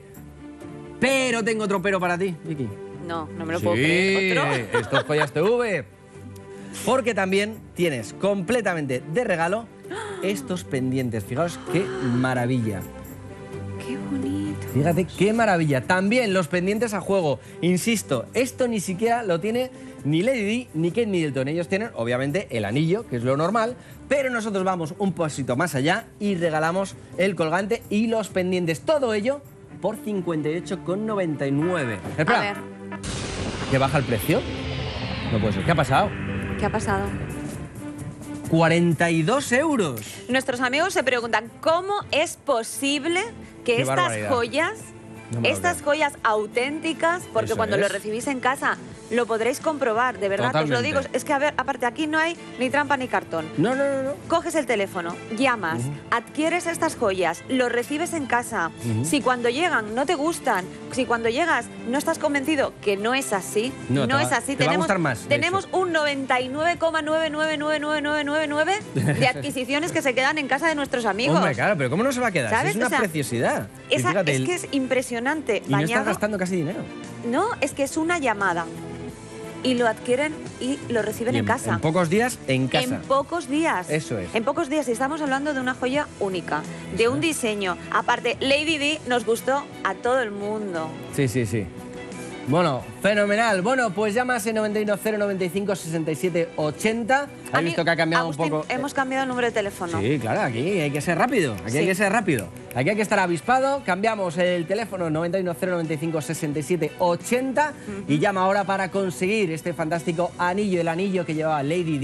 Pero tengo otro pero para ti, Vicky. No, no me lo puedo creer. ¿Otro? Estos Joyas T V. Porque también tienes completamente de regalo estos pendientes. Fijaos qué maravilla. Qué bonito. Fíjate qué maravilla. También los pendientes a juego. Insisto, esto ni siquiera lo tiene ni Lady Di ni Kate Middleton. Ellos tienen, obviamente, el anillo, que es lo normal, pero nosotros vamos un pasito más allá y regalamos el colgante y los pendientes. Todo ello por cincuenta y ocho con noventa y nueve. Espera, A ver, ¿que baja el precio? No puede ser. ¿Qué ha pasado? ¿qué ha pasado? cuarenta y dos euros. Nuestros amigos se preguntan, ¿cómo es posible que Qué estas barbaridad. joyas, No me lo estas creo. joyas auténticas, porque Eso cuando es. lo recibís en casa lo podréis comprobar, de verdad, os lo Totalmente. digo, es que a ver, aparte aquí no hay ni trampa ni cartón. No, no, no, no. Coges el teléfono, llamas, Ujú. adquieres estas joyas, los recibes en casa. Ujú. Si cuando llegan no te gustan, si cuando llegas no estás convencido que no es así, No, no, te es va- así, te va a tenemos, gustar más, de tenemos un noventa y nueve coma nueve nueve nueve nueve nueve nueve nueve de adquisiciones que se quedan en casa de nuestros amigos. Hombre, claro, pero ¿cómo no se va a quedar? Si ¿Sabes? es una O sea, preciosidad. Y Esa- fíjate, es el- que es impresionante. y no estás Bañado, gastando casi dinero. no, es que es una llamada y lo adquieren y lo reciben Y en, casa. En pocos días, en casa. En pocos días. Eso es. En pocos días. Y estamos hablando de una joya única, de un diseño. Aparte, Lady Di nos gustó a todo el mundo. Sí, sí, sí. Bueno, fenomenal. Bueno, pues llamas en noventa y uno cero noventa y cinco sesenta y siete ochenta. Has Ami- visto que ha cambiado Agustín, un poco. Hemos cambiado el número de teléfono. Sí, claro, aquí hay que ser rápido. Aquí hay Sí. que ser rápido. Aquí hay que estar avispado. Cambiamos el teléfono noventa y uno cero noventa y cinco sesenta y siete ochenta y llama ahora para conseguir este fantástico anillo, el anillo que llevaba Lady Di,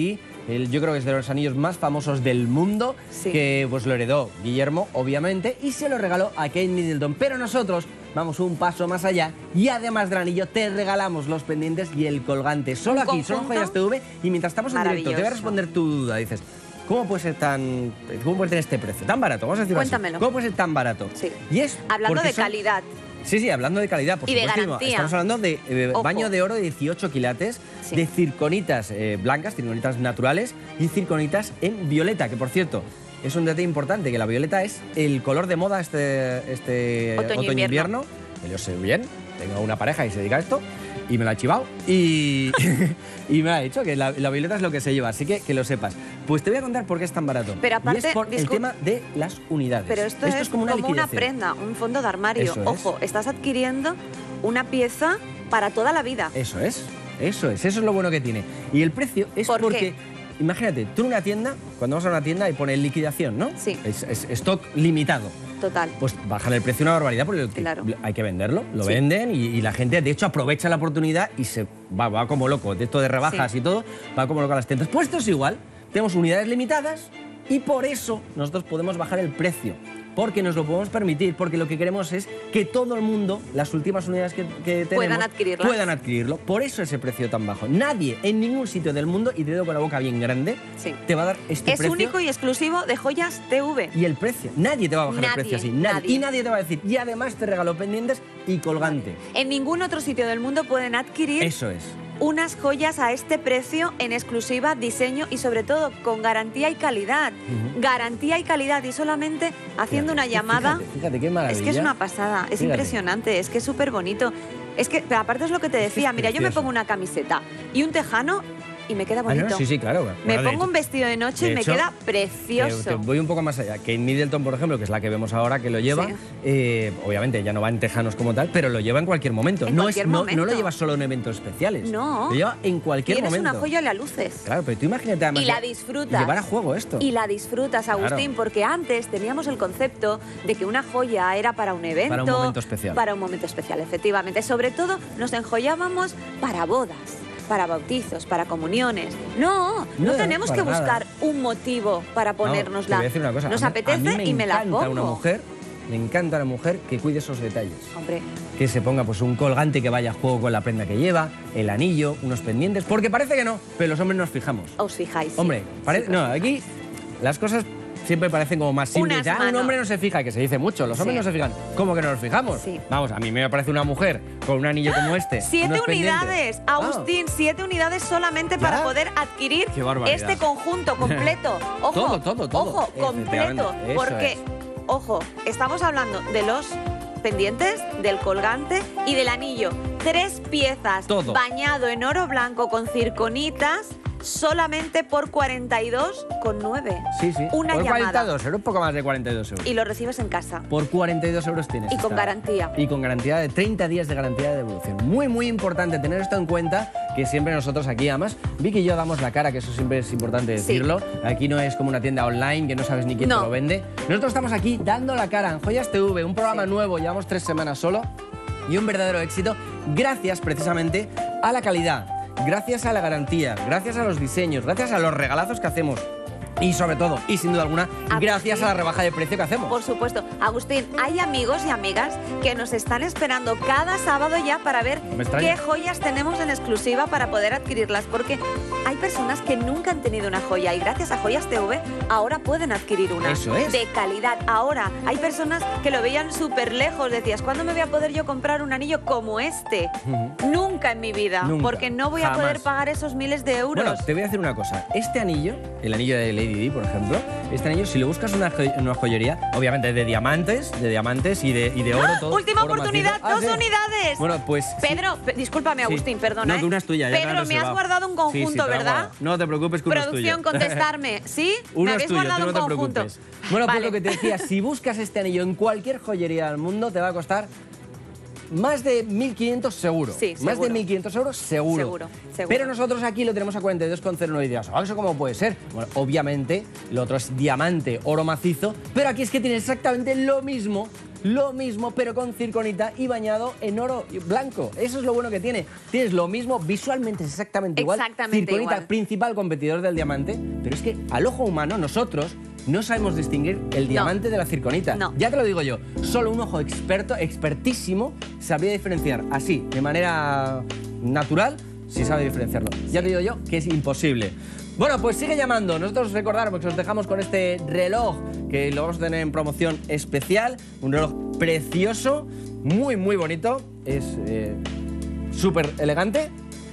el, yo creo que es de los anillos más famosos del mundo, Sí. que pues lo heredó Guillermo, obviamente, y se lo regaló a Kate Middleton. Pero nosotros vamos un paso más allá y además del anillo te regalamos los pendientes y el colgante. Solo Un aquí, solo en conjunto Joyas T V, y mientras estamos en directo te voy a maravilloso. responder tu duda. Dices, ¿cómo puede ser tan... ¿Cómo puede tener este precio? Tan barato, vamos a decirlo así. Cuéntamelo. ¿Cómo puede ser tan barato? Sí. Y es Hablando porque de son- calidad. Sí, sí, hablando de calidad, por Y de supuestísimo. garantía. Estamos hablando de eh, Ojo. baño de oro de dieciocho quilates, Sí. de circonitas eh, blancas, circonitas naturales y circonitas en violeta, que por cierto, es un detalle importante, que la violeta es el color de moda este, este Otoño-invierno. que yo sé bien, tengo una pareja que se dedica a esto y me lo ha chivado y, y me ha dicho que la, la violeta es lo que se lleva, así que que lo sepas. Pues te voy a contar por qué es tan barato. Pero aparte, y es por el discul- tema de las unidades. Pero esto, es, como una liquidación. prenda, un fondo de armario. Eso es. Ojo, estás adquiriendo una pieza para toda la vida. Eso es, eso es, eso es lo bueno que tiene. Y el precio es ¿Por porque, qué? imagínate, tú en una tienda, cuando vas a una tienda y pone liquidación, ¿no? Sí. Es, es stock limitado. Total. Pues bajan el precio una barbaridad porque Claro. hay que venderlo, lo Sí. venden y, y la gente de hecho aprovecha la oportunidad y se va, va como loco, de esto de rebajas Sí. y todo, va como loco a las tiendas. Pues esto es igual, tenemos unidades limitadas y por eso nosotros podemos bajar el precio. Porque nos lo podemos permitir, porque lo que queremos es que todo el mundo, las últimas unidades que, que tenemos, Puedan adquirirlas. puedan adquirirlo. Por eso ese precio tan bajo. Nadie en ningún sitio del mundo, y te digo con la boca bien grande, Sí. te va a dar este Es precio. único y exclusivo de Joyas T V. Y el precio. Nadie te va a bajar el Nadie, precio así. Nadie. nadie. Y nadie te va a decir. Y además te regaló pendientes y colgante. En ningún otro sitio del mundo pueden adquirir Eso es. unas joyas a este precio en exclusiva, diseño y sobre todo con garantía y calidad. Ujú. Garantía y calidad y solamente haciendo Fíjate, una llamada. Fíjate, fíjate qué maravilla. Es que es una pasada, es Fíjate. impresionante, es que es súper bonito. Es que, pero aparte es lo que te Es que decía, es mira, yo me precioso. pongo una camiseta y un tejano y me queda Ah, bonito. no, sí, sí, claro. Me Bueno, de pongo un hecho- vestido de noche de y me hecho, queda Te, precioso. te voy un poco más allá. Kate Middleton, por ejemplo, que es la que vemos ahora que lo lleva, Sí. eh, obviamente ya no va en tejanos como tal, pero lo lleva en cualquier momento. En no, cualquier es, no, momento. no lo lleva solo en eventos especiales. No. Lo lleva en cualquier Tienes momento. una joya y la luces. Claro, pero tú imagínate además Y la lle- disfrutas. llevar a juego esto. Y la disfrutas, Agustín, Claro. porque antes teníamos el concepto de que una joya era para un evento. Para un momento especial. Para un momento especial, efectivamente. Sobre todo nos enjollábamos para bodas, para bautizos, para comuniones. No, no, No, tenemos para que nada. buscar un motivo para No, ponérnosla. te voy a decir una cosa. Nos a mí- apetece a mí me y me la encanta pongo. una mujer, me encanta una mujer que cuide esos detalles. Hombre, Que se ponga pues un colgante que vaya a juego con la prenda que lleva, el anillo, unos pendientes, porque parece que no, pero los hombres nos fijamos. os fijáis. sí. Hombre, parece, Sí, no, pues, aquí las cosas siempre parecen como más simples. Unas Ya, un manos. hombre no se fija, que se dice mucho, los hombres Sí. no se fijan. ¿Cómo que no nos fijamos? Sí. Vamos, a mí me parece una mujer con un anillo como este. Siete unos pendientes. unidades, Ah, Agustín, siete unidades solamente para ¿Ya? poder adquirir Qué barbaridad. este conjunto completo. Ojo, Todo, todo, todo. ojo, Efectivamente, completo. eso Porque, es. ojo, estamos hablando de los pendientes, del colgante y del anillo. Tres piezas, Todo. bañado en oro blanco con circonitas, solamente por cuarenta y dos con nueve. Sí, sí. Una por llamada. cuarenta y dos euros, un poco más de cuarenta y dos euros. Y lo recibes en casa. Por cuarenta y dos euros tienes. Y con esta- garantía. Y con garantía de treinta días de garantía de devolución. Muy, muy importante tener esto en cuenta, que siempre nosotros aquí, además, Vicky y yo damos la cara, que eso siempre es importante Sí. decirlo. Aquí no es como una tienda online que no sabes ni quién No. te lo vende. Nosotros estamos aquí dando la cara en Joyas T V, un programa Sí. nuevo, llevamos tres semanas solo, y un verdadero éxito, gracias precisamente a la calidad, gracias a la garantía, gracias a los diseños, gracias a los regalazos que hacemos. Y sobre todo, y sin duda alguna, Ah, gracias sí. a la rebaja de precio que hacemos. Por supuesto. Agustín, hay amigos y amigas que nos están esperando cada sábado ya para ver me extraña. qué joyas tenemos en exclusiva para poder adquirirlas, porque hay personas que nunca han tenido una joya y gracias a Joyas T V ahora pueden adquirir una Eso es. de calidad. Ahora, hay personas que lo veían súper lejos, decías, ¿cuándo me voy a poder yo comprar un anillo como este? Ujú. Nunca en mi vida, Nunca, porque no voy a jamás. poder pagar esos miles de euros. Bueno, te voy a decir una cosa. Este anillo, el anillo de Lady Di, por ejemplo, este anillo, si lo buscas en una, jo- en una joyería, obviamente de diamantes, de diamantes y de, y de oro, todo. ¡Ah! Última oro oportunidad, macizo. Ah, dos ¿sí? unidades. Bueno, pues. sí. Pedro, pe- discúlpame, Sí. Agustín, perdona. No, que ¿eh? una es tuya, ya te la Pedro, han me has reservado. guardado un Sí, sí, conjunto, te la he ¿verdad? guardado. No te preocupes, que uno es Producción, tuyo. contestarme. ¿Sí? Uno me es habéis tuyo, guardado tú no un te conjunto. preocupes. Bueno, vale. pues lo que te decía, si buscas este anillo en cualquier joyería del mundo, te va a costar más de mil quinientos seguro. Sí, Más de seguro. mil quinientos euros seguro. Seguro, seguro. Pero nosotros aquí lo tenemos a cuarenta y dos con cero nueve y dirás, "Ah, ¿eso cómo puede ser?". Bueno, obviamente, lo otro es diamante, oro macizo, pero aquí es que tiene exactamente lo mismo lo mismo, pero con circonita y bañado en oro blanco. Eso es lo bueno que tiene. Tienes lo mismo, visualmente es exactamente igual. Exactamente circonita, igual. principal competidor del diamante, pero es que al ojo humano, nosotros, no sabemos distinguir el diamante de la circonita. No. Ya te lo digo yo, solo un ojo experto, expertísimo, sabría diferenciar así, de manera natural, si sabe diferenciarlo. Ya te digo yo que es imposible. Bueno, pues sigue llamando. Nosotros recordaros que os dejamos con este reloj que lo vamos a tener en promoción especial. Un reloj precioso, muy, muy bonito. Es eh, súper elegante.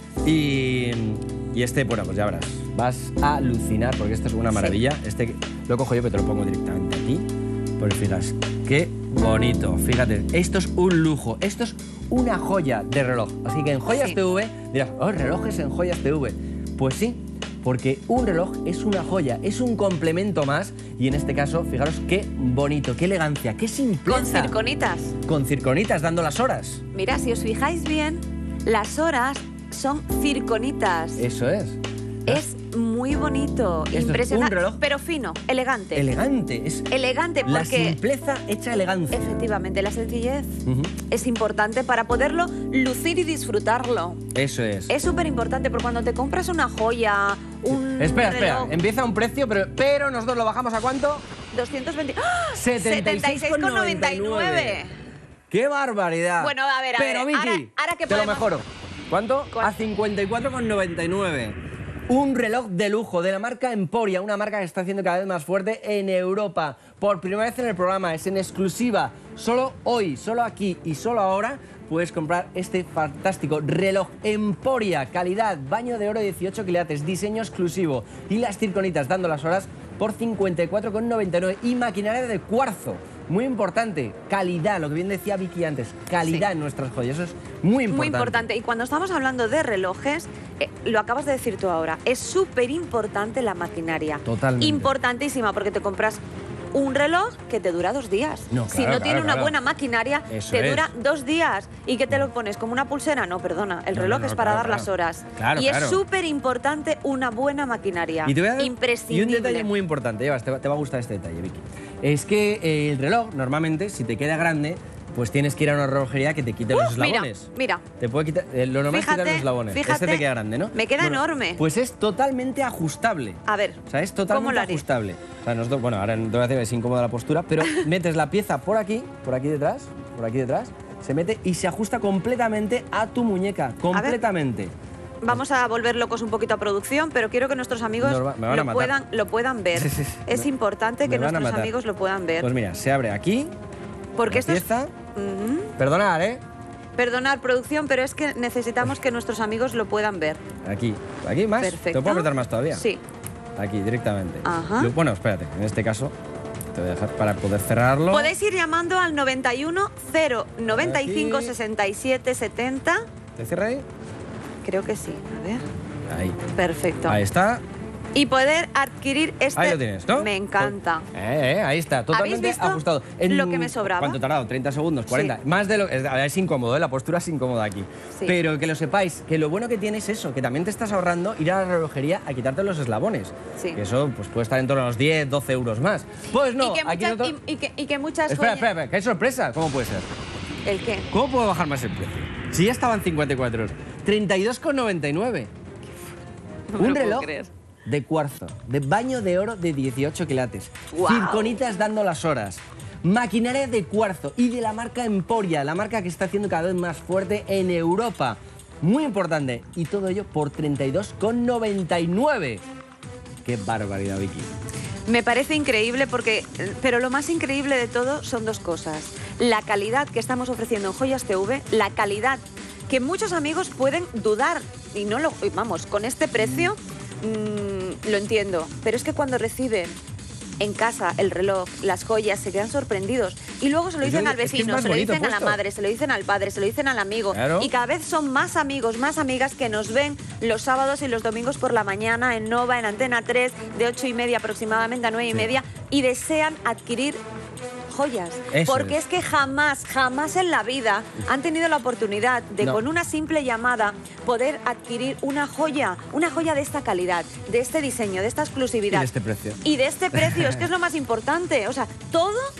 Y, y este, bueno, pues ya verás. Vas a alucinar porque esto es una maravilla. Sí. Este lo cojo yo, pero te lo pongo directamente aquí. Pues fijas, qué bonito. Fíjate, esto es un lujo. Esto es una joya de reloj. Así que en Joyas Sí. T V dirás, oh, relojes en Joyas T V. Pues sí. Porque un reloj es una joya, es un complemento más y en este caso, fijaros qué bonito, qué elegancia, qué simpleza. Con circonitas. Con circonitas dando las horas. Mira, si os fijáis bien, las horas son circonitas. Eso es. Es muy bonito, es impresionante, un reloj pero fino, elegante. Elegante, es Elegante la porque simpleza hecha elegancia. efectivamente la sencillez Ujú. es importante para poderlo lucir y disfrutarlo. Eso es. Es súper importante porque cuando te compras una joya, un Espera, reloj, espera, empieza un precio, pero, pero nosotros lo bajamos ¿a cuánto? doscientos veinte... ¡Ah! setenta y seis con noventa y nueve. ¡Qué barbaridad! Bueno, a ver, a Pero, ver, Vicky, ahora- ahora que te lo podemos- mejoro. ¿Cuánto? ¿Cuál? A cincuenta y cuatro con noventa y nueve. Un reloj de lujo de la marca Emporia, una marca que está haciendo cada vez más fuerte en Europa. Por primera vez en el programa, es en exclusiva. Solo hoy, solo aquí y solo ahora puedes comprar este fantástico reloj Emporia, calidad, baño de oro dieciocho quilates, diseño exclusivo y las circonitas dando las horas por cincuenta y cuatro con noventa y nueve y maquinaria de cuarzo. Muy importante, calidad, lo que bien decía Vicky antes, calidad Sí. en nuestras joyas, eso es muy importante. Muy importante. Y cuando estamos hablando de relojes, eh, lo acabas de decir tú ahora, es súper importante la maquinaria. Totalmente. Importantísima porque te compras un reloj que te dura dos días. No, si claro, no tiene claro, una claro. buena maquinaria, Eso te es. dura dos días. ¿Y qué te lo pones? ¿Como una pulsera? No, perdona. El No, reloj no, no, es para claro, dar claro. las horas. Claro, y claro. es súper importante una buena maquinaria. Y te voy a dar Imprescindible. Y un detalle muy importante, Llevas, te, va, te va a gustar este detalle, Vicky. Es que eh, el reloj, normalmente, si te queda grande, pues tienes que ir a una relojería que te quite los Uh, mira, eslabones. mira. Te puede quitar, eh, lo normal es quitar Fíjate, los eslabones. fíjate, este te queda grande, ¿no? me queda enorme. Pues es totalmente ajustable. A ver, O sea, es ¿cómo totalmente lo haría? ajustable. O sea, nosotros, bueno, ahora no te voy a decir que es incómoda la postura, pero metes la pieza por aquí, por aquí detrás, por aquí detrás, se mete y se ajusta completamente a tu muñeca. Completamente. Vamos a volver locos un poquito a producción, pero quiero que nuestros amigos Nos va- me van a lo, matar. puedan, lo puedan ver. Sí, sí, sí. Es Me- importante me que van a nuestros matar. amigos lo puedan ver. Pues mira, se abre aquí, porque la esto es... pieza. Ujú. Perdonad, ¿eh? Perdonar producción, pero es que necesitamos que nuestros amigos lo puedan ver. Aquí. ¿Aquí más? Perfecto. ¿Te puedo apretar más todavía? Sí. Aquí, directamente. Ajá. Lo- Bueno, espérate. En este caso, te voy a dejar para poder cerrarlo. Podéis ir llamando al noventa y uno cero noventa y cinco Aquí. sesenta y siete setenta. ¿Te cierra ahí? Creo que sí. A ver. Ahí. Perfecto. Ahí está. Y poder adquirir este... Ahí lo tienes, ¿no? Me encanta. Eh, eh, ahí está, totalmente visto ajustado. lo que me sobraba? ¿Cuánto he tardado? ¿treinta segundos? ¿cuarenta? Sí. Más de lo... Es, es incómodo, ¿eh? La postura es incómoda aquí. Sí. Pero que lo sepáis, que lo bueno que tiene es eso, que también te estás ahorrando ir a la relojería a quitarte los eslabones. Sí. Que eso pues, puede estar en torno a los diez, doce euros más. Pues no, y, que aquí muchas, nosotros- y, y que, y que muchas Espera, joyas- espera, espera, qué sorpresa. ¿Cómo puede ser? ¿El qué? ¿Cómo puedo bajar más el precio? Si ya estaban cincuenta y cuatro euros. treinta y dos con noventa y nueve. No me Un lo puedo reloj creer. de cuarzo, de baño de oro de dieciocho quilates. ¡Guau! Circonitas dando las horas. Maquinaria de cuarzo y de la marca Emporia, la marca que está haciendo cada vez más fuerte en Europa. Muy importante. Y todo ello por treinta y dos con noventa y nueve. Qué barbaridad, Vicky. Me parece increíble porque, pero lo más increíble de todo son dos cosas. La calidad que estamos ofreciendo en Joyas T V, la calidad que muchos amigos pueden dudar y no lo, vamos, con este precio mmm, lo entiendo, pero es que cuando reciben en casa el reloj, las joyas, se quedan sorprendidos y luego se lo Es dicen que- al es que es vecino, más se lo bonito dicen a la puesto. madre, se lo dicen al padre, se lo dicen al amigo Claro. y cada vez son más amigos, más amigas que nos ven los sábados y los domingos por la mañana en Nova, en Antena tres, de ocho y media aproximadamente a nueve y Sí. media y desean adquirir joyas. Eso porque es. es. que jamás, jamás en la vida han tenido la oportunidad de No. con una simple llamada poder adquirir una joya, una joya de esta calidad, de este diseño, de esta exclusividad. Y de este precio. Y de este precio, es que es lo más importante. O sea, todo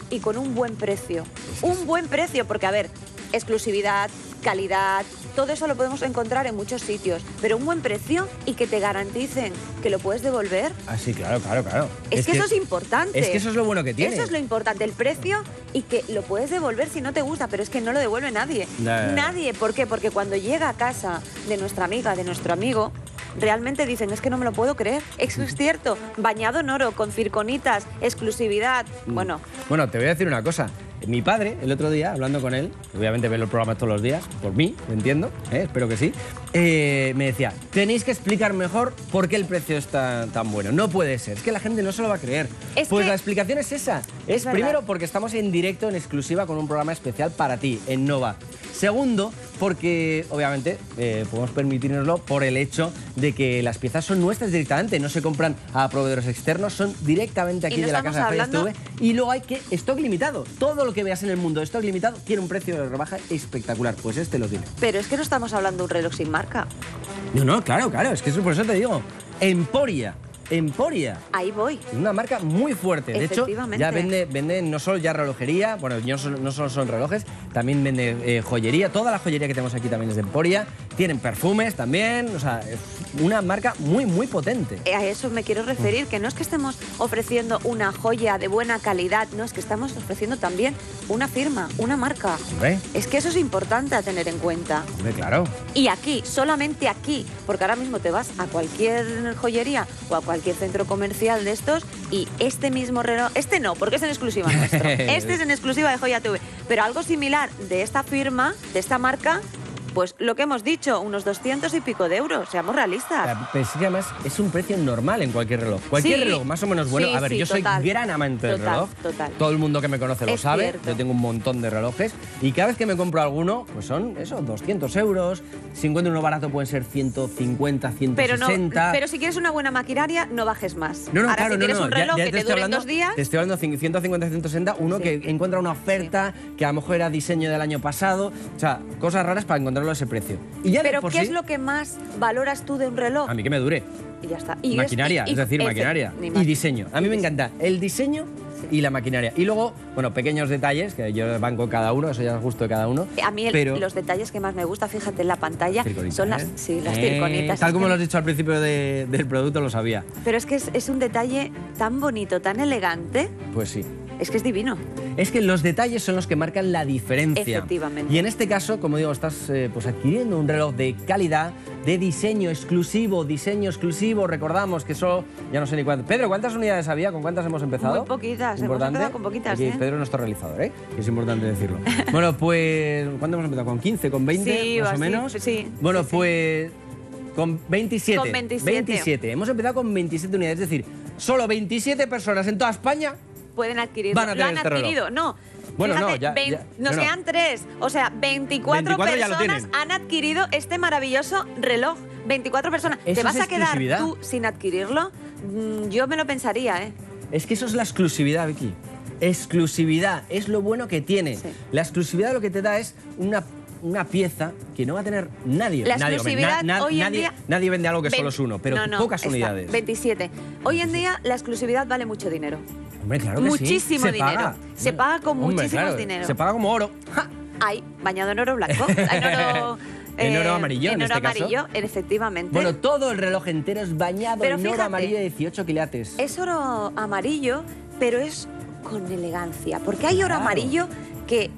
y con un buen precio. Un buen precio, porque a ver, exclusividad, calidad, todo eso lo podemos encontrar en muchos sitios, pero un buen precio y que te garanticen que lo puedes devolver. Ah, sí, claro, claro, claro. Es, es que, que eso es importante. Es que eso es lo bueno que tiene. Eso es lo importante, el precio y que lo puedes devolver si no te gusta, pero es que no lo devuelve nadie. No. Nadie, ¿por qué? Porque cuando llega a casa de nuestra amiga, de nuestro amigo, realmente dicen, es que no me lo puedo creer. Es cierto, bañado en oro, con circonitas, exclusividad, bueno. Bueno, te voy a decir una cosa. Mi padre, el otro día, hablando con él, obviamente ve los programas todos los días, por mí, lo entiendo, ¿eh? Espero que sí, eh, me decía, tenéis que explicar mejor por qué el precio es tan, tan bueno. No puede ser, es que la gente no se lo va a creer. Es pues que... la explicación es esa. Es, es primero porque estamos en directo, en exclusiva, con un programa especial para ti, en Nova. Segundo, porque obviamente eh, podemos permitirnoslo por el hecho de que las piezas son nuestras directamente, no se compran a proveedores externos, son directamente aquí no de la casa de Joyas hablando... T V. Y luego hay que stock limitado. Todo lo que veas en el mundo de stock limitado tiene un precio de rebaja espectacular. Pues este lo tiene. Pero es que no estamos hablando de un reloj sin marca. No, no, claro, claro. Es que eso, por eso te digo. Emporia. Emporia. Ahí voy. Es una marca muy fuerte. De hecho, ya vende, vende no solo ya relojería, bueno, no solo, no solo son relojes, también vende eh, joyería. Toda la joyería que tenemos aquí también es de Emporia. Tienen perfumes también. O sea, es una marca muy, muy potente. A eso me quiero referir, que no es que estemos ofreciendo una joya de buena calidad, no, es que estamos ofreciendo también una firma, una marca. Hombre. Es que eso es importante a tener en cuenta. Hombre, claro. Y aquí, solamente aquí, porque ahora mismo te vas a cualquier joyería o a cualquier centro comercial de estos y este mismo reloj, este no, porque es en exclusiva nuestro, este es en exclusiva de Joya T V, pero algo similar de esta firma, de esta marca, pues lo que hemos dicho, unos doscientos y pico de euros, seamos realistas. Pero sí que además es un precio normal en cualquier reloj. Cualquier sí, reloj más o menos bueno. Sí, a ver, sí, yo soy total, gran amante del total, reloj. Total. Todo el mundo que me conoce lo es sabe. Cierto. Yo tengo un montón de relojes y cada vez que me compro alguno, pues son eso, doscientos euros. Si encuentro uno barato pueden ser ciento cincuenta, ciento sesenta. Pero, no, pero si quieres una buena maquinaria, no bajes más. No, no, Ahora, claro, si no, quieres no, un reloj ya, ya que te te estoy dure hablando, dos días... Te estoy hablando de ciento cincuenta, ciento sesenta, uno sí. que encuentra una oferta sí. que a lo mejor era diseño del año pasado. O sea, cosas raras para encontrarlo a ese precio. Y ya pero de por ¿qué sí, es lo que más valoras tú de un reloj? A mí que me dure. Y ya está. Y maquinaria, es, y, es decir, y, maquinaria. Ni y diseño. A mí me encanta el diseño y la maquinaria. Y luego, bueno, pequeños detalles, que yo banco cada uno, eso ya es justo de cada uno. A mí el, pero... los detalles que más me gusta, fíjate en la pantalla, son las, ¿eh? sí, las eh, circonitas. Tal es como que... lo has dicho al principio de, del producto, lo sabía. Pero es que es, es un detalle tan bonito, tan elegante. Pues sí. Es que es divino. Es que los detalles son los que marcan la diferencia. Efectivamente. Y en este caso, como digo, estás eh, pues adquiriendo un reloj de calidad, de diseño exclusivo, diseño exclusivo. Recordamos que eso, ya no sé ni cuánto. Pedro, ¿cuántas unidades había? ¿Con cuántas hemos empezado? Muy poquitas, importante. hemos empezado con poquitas. Aquí, ¿eh? Pedro es nuestro realizador, ¿eh? Es importante decirlo. Bueno, pues, ¿cuánto hemos empezado? ¿Con quince? ¿Con veinte? Sí, más o así, menos. Sí. Bueno, sí, pues... Con veintisiete. Con veintisiete. veintisiete. Hemos empezado con veintisiete unidades. Es decir, solo veintisiete personas en toda España pueden adquirirlo. van a tener Lo han este reloj. adquirido, no. Bueno, Fíjate, no, ya, vein... ya, nos no, quedan no. tres. O sea, veinticuatro, veinticuatro ya lo personas tienen. han adquirido este maravilloso reloj. veinticuatro personas. Eso ¿Te vas es a quedar exclusividad. tú sin adquirirlo? Mm, Yo me lo pensaría, ¿eh? Es que eso es la exclusividad, Vicky. Exclusividad, es lo bueno que tiene. Sí. La exclusividad lo que te da es una, una pieza que no va a tener nadie. La nadie, exclusividad hombre, na- na- hoy en nadie, día- nadie vende algo que Vein- solo es uno, pero no, no, pocas está, unidades. veintisiete. Hoy en día la exclusividad vale mucho dinero. Hombre, claro que Muchísimo sí. Se dinero. paga. Se paga con Hombre, muchísimos claro, dinero. Se paga como oro. ¡Ja! Hay bañado en oro blanco, en oro... En oro eh, amarillo, en oro este caso. amarillo, efectivamente. Bueno, todo el reloj entero es bañado Pero en oro fíjate, amarillo de dieciocho quilates. Es oro amarillo, pero es con elegancia. Porque hay oro Claro. amarillo que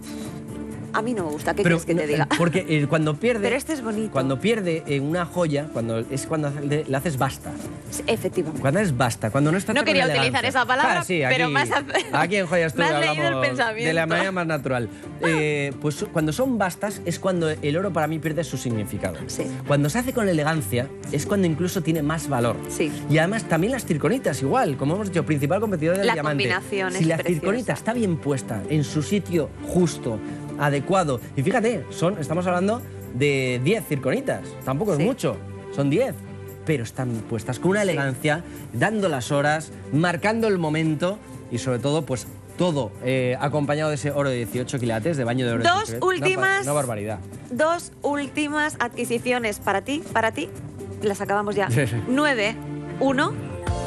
a mí no me gusta. ¿Qué Pero, quieres que te no, diga? Porque eh, cuando pierde... Pero este es bonito. Cuando pierde eh, una joya, cuando es cuando hace- le haces basta. Efectivamente. Cuando es basta, cuando no está No hecha con quería elegancia. utilizar esa palabra, Ah, sí, pero aquí, más a- aquí en Joyas T V me has leído el hablamos pensamiento. de la manera más natural. Eh, pues cuando son bastas es cuando el oro para mí pierde su significado. Sí. Cuando se hace con elegancia es cuando incluso tiene más valor. Sí. Y además también las circonitas igual, como hemos dicho, principal competidor del La diamante. combinación Si es la preciosa. circonita está bien puesta en su sitio justo, adecuado. Y fíjate, son, estamos hablando de diez circonitas, tampoco es Sí. mucho, son diez. Pero están puestas con una elegancia, dando las horas, marcando el momento y sobre todo, pues todo eh, acompañado de ese oro de dieciocho quilates, de baño de oro de Dos dieciocho quilates. Una, últimas- una barbaridad. Dos últimas adquisiciones para ti, para ti. Las acabamos ya. Sí, sí. nueve, uno,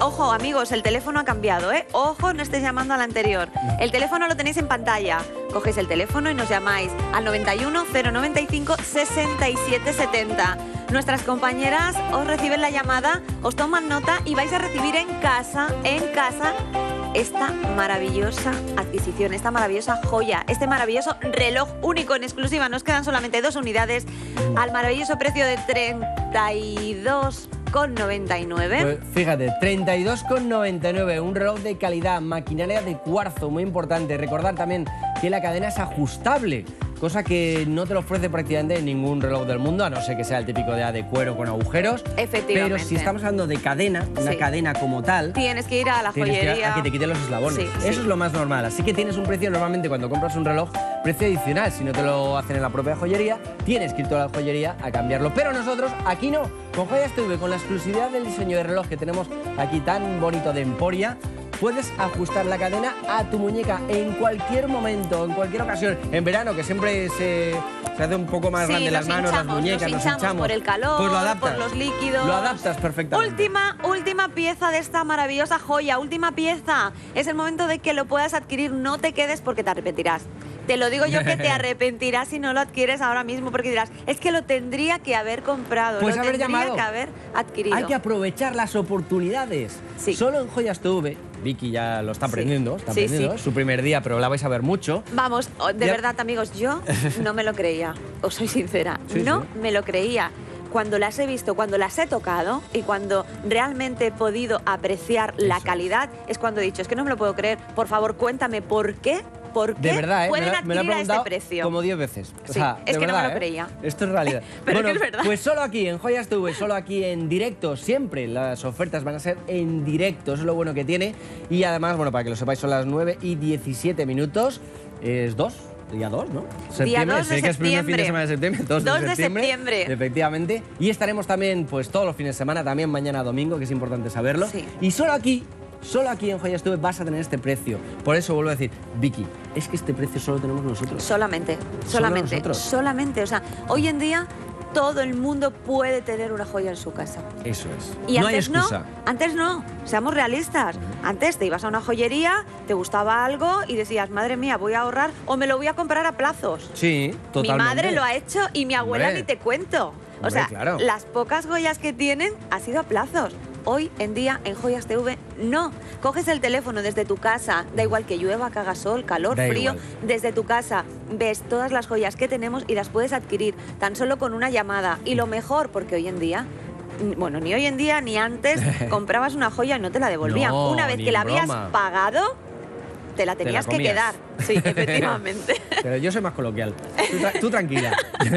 Ojo, amigos, el teléfono ha cambiado, ¿eh? Ojo, no estéis llamando al anterior. El teléfono lo tenéis en pantalla. Cogéis el teléfono y nos llamáis al noventa y uno, cero noventa y cinco, sesenta y siete setenta. Nuestras compañeras os reciben la llamada, os toman nota y vais a recibir en casa, en casa, esta maravillosa adquisición, esta maravillosa joya, este maravilloso reloj único en exclusiva. Nos quedan solamente dos unidades al maravilloso precio de treinta y dos con noventa y nueve. Pues fíjate, treinta y dos con noventa y nueve, un reloj de calidad, maquinaria de cuarzo, muy importante. Recordar también que la cadena es ajustable, cosa que no te lo ofrece prácticamente ningún reloj del mundo, a no ser que sea el típico de, de cuero con agujeros. Efectivamente. Pero si estamos hablando de cadena, una Sí. cadena como tal, Tienes que ir a la tienes que ir joyería. a que te quiten los eslabones. Sí, Eso sí. es lo más normal. Así que tienes un precio normalmente cuando compras un reloj, precio adicional. Si no te lo hacen en la propia joyería, tienes que ir toda la joyería a cambiarlo. Pero nosotros aquí no. Con Joyas T V, con la exclusividad del diseño de reloj que tenemos aquí tan bonito de Emporia, puedes ajustar la cadena a tu muñeca en cualquier momento, en cualquier ocasión. En verano, que siempre se, se hace un poco más Sí, grande las nos manos, hinchamos, las muñecas, nos nos hinchamos hinchamos. por el calor, pues lo adaptas, por los líquidos. Lo adaptas perfectamente. Última, última pieza de esta maravillosa joya, última pieza. Es el momento de que lo puedas adquirir, no te quedes porque te arrepentirás. Te lo digo yo que te arrepentirás si no lo adquieres ahora mismo porque dirás, es que lo tendría que haber comprado, Pues lo haber tendría llamado. que haber adquirido. Hay que aprovechar las oportunidades. Sí. Solo en Joyas T V, Vicky ya lo está Sí. aprendiendo, está Sí, aprendiendo, sí. es su primer día, pero la vais a ver mucho. Vamos, o- de Ya- verdad, amigos, yo no me lo creía, os soy sincera, Sí, no sí. me lo creía. Cuando las he visto, cuando las he tocado y cuando realmente he podido apreciar la Eso. calidad, es cuando he dicho, es que no me lo puedo creer, por favor, cuéntame por qué, por qué De verdad, ¿eh? pueden me, lo, me lo he adquirir a este preguntado precio. como diez veces. O Sí, sea, es de que no me verdad, lo ¿eh? creía. Esto es realidad. Pero bueno, que es verdad. Pues solo aquí, en Joyas T V, solo aquí en directo, siempre las ofertas van a ser en directo, eso es lo bueno que tiene. Y además, bueno, para que lo sepáis, son las nueve y diecisiete minutos, es dos. Día dos, ¿no? Día dos de sé que es primer fin de septiembre. semana de septiembre, dos, dos de de septiembre. septiembre. Efectivamente. Y estaremos también, pues, todos los fines de semana, también mañana domingo, que es importante saberlo. Sí. Y solo aquí, solo aquí en Joyas T V vas a tener este precio. Por eso vuelvo a decir, Vicky, es que este precio solo tenemos nosotros. Solamente, Solo solamente, nosotros. solamente. O sea, hoy en día todo el mundo puede tener una joya en su casa. Eso es. Y no hay antes excusa. no, antes no, seamos realistas. Antes te ibas a una joyería, te gustaba algo y decías, madre mía, voy a ahorrar o me lo voy a comprar a plazos. Sí, totalmente. Mi madre lo ha hecho y mi abuela Hombre. ni te cuento. O Hombre, sea, claro. las pocas joyas que tienen ha sido a plazos. Hoy en día en Joyas T V no. Coges el teléfono desde tu casa, da igual que llueva, que haga sol, calor, Da frío, igual. desde tu casa ves todas las joyas que tenemos y las puedes adquirir tan solo con una llamada. Y lo mejor, porque hoy en día, n- bueno, ni hoy en día ni antes comprabas una joya y no te la devolvían. No, Una vez ni que en la habías broma. pagado, te la tenías que comías. quedar. Sí, efectivamente. Pero yo soy más coloquial. Tú, tra- tú tranquila.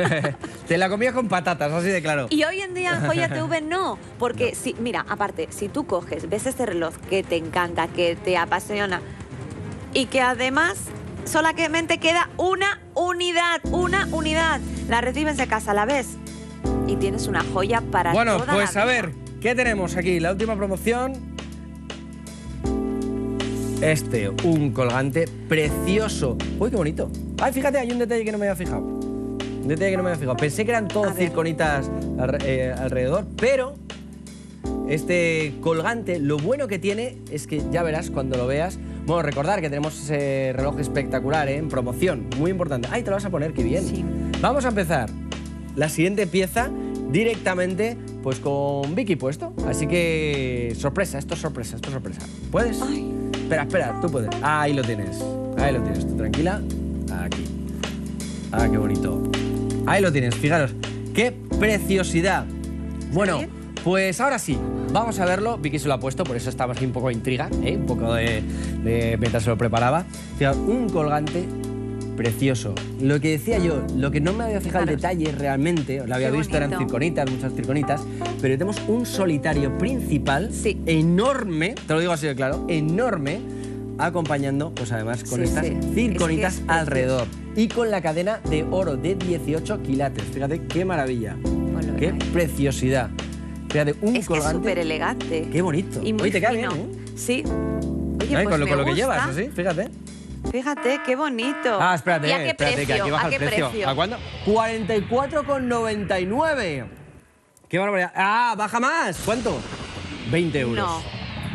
Te la comías con patatas, así de claro. Y hoy en día en Joya T V no, porque si, mira, aparte, si tú coges, ves este reloj que te encanta, que te apasiona y que además solamente queda una unidad, una unidad, la recibes de casa, la ves y tienes una joya para Bueno, toda pues la a vida. ver, ¿qué tenemos aquí? La última promoción. Este, un colgante precioso. Uy, qué bonito. Ay, fíjate, hay un detalle que no me había fijado. Un detalle que no me había fijado. Pensé que eran A todos ver. circonitas alre- eh, alrededor, pero este colgante, lo bueno que tiene es que ya verás cuando lo veas. Bueno, recordar que tenemos ese reloj espectacular, ¿eh? En promoción, muy importante. Ay, te lo vas a poner, qué bien. Sí. Vamos a empezar la siguiente pieza directamente pues con Vicky puesto. Así que sorpresa, esto es sorpresa, esto es sorpresa. ¿Puedes? Ay. Espera, espera, tú puedes. Ahí lo tienes. Ahí lo tienes, tú tranquila. Aquí. Ah, qué bonito. Ahí lo tienes, fijaros. ¡Qué preciosidad! Bueno, ¿Sí? pues ahora sí, vamos a verlo. Vicky se lo ha puesto, por eso estaba aquí un poco de intriga, ¿eh? Un poco de, de mientras se lo preparaba. Fijaos, un colgante precioso. Lo que decía yo, lo que no me había fijado el Fijaros. detalle realmente, lo había Qué visto, eran bonito. circonitas, muchas circonitas, pero tenemos un solitario principal Sí. enorme, te lo digo así de claro, enorme, acompañando, pues además con Sí, estas sí. circonitas Es que es alrededor. Y con la cadena de oro de dieciocho quilates. Fíjate qué maravilla, Ponlo qué ahí. preciosidad. Fíjate, un Es que es colgante. súper elegante. Qué bonito. Y muy Oye, te queda fino. bien, ¿eh? Sí. Oye, Ay, pues con lo, me con lo que gusta. llevas, así, fíjate. Fíjate, qué bonito. Ah, espérate, ¿Y a qué espérate, precio? que aquí baja ¿A qué el precio. precio? ¿A cuánto? cuarenta y cuatro con noventa y nueve. ¡Qué barbaridad! ¡Ah, baja más! ¿Cuánto? veinte euros. No.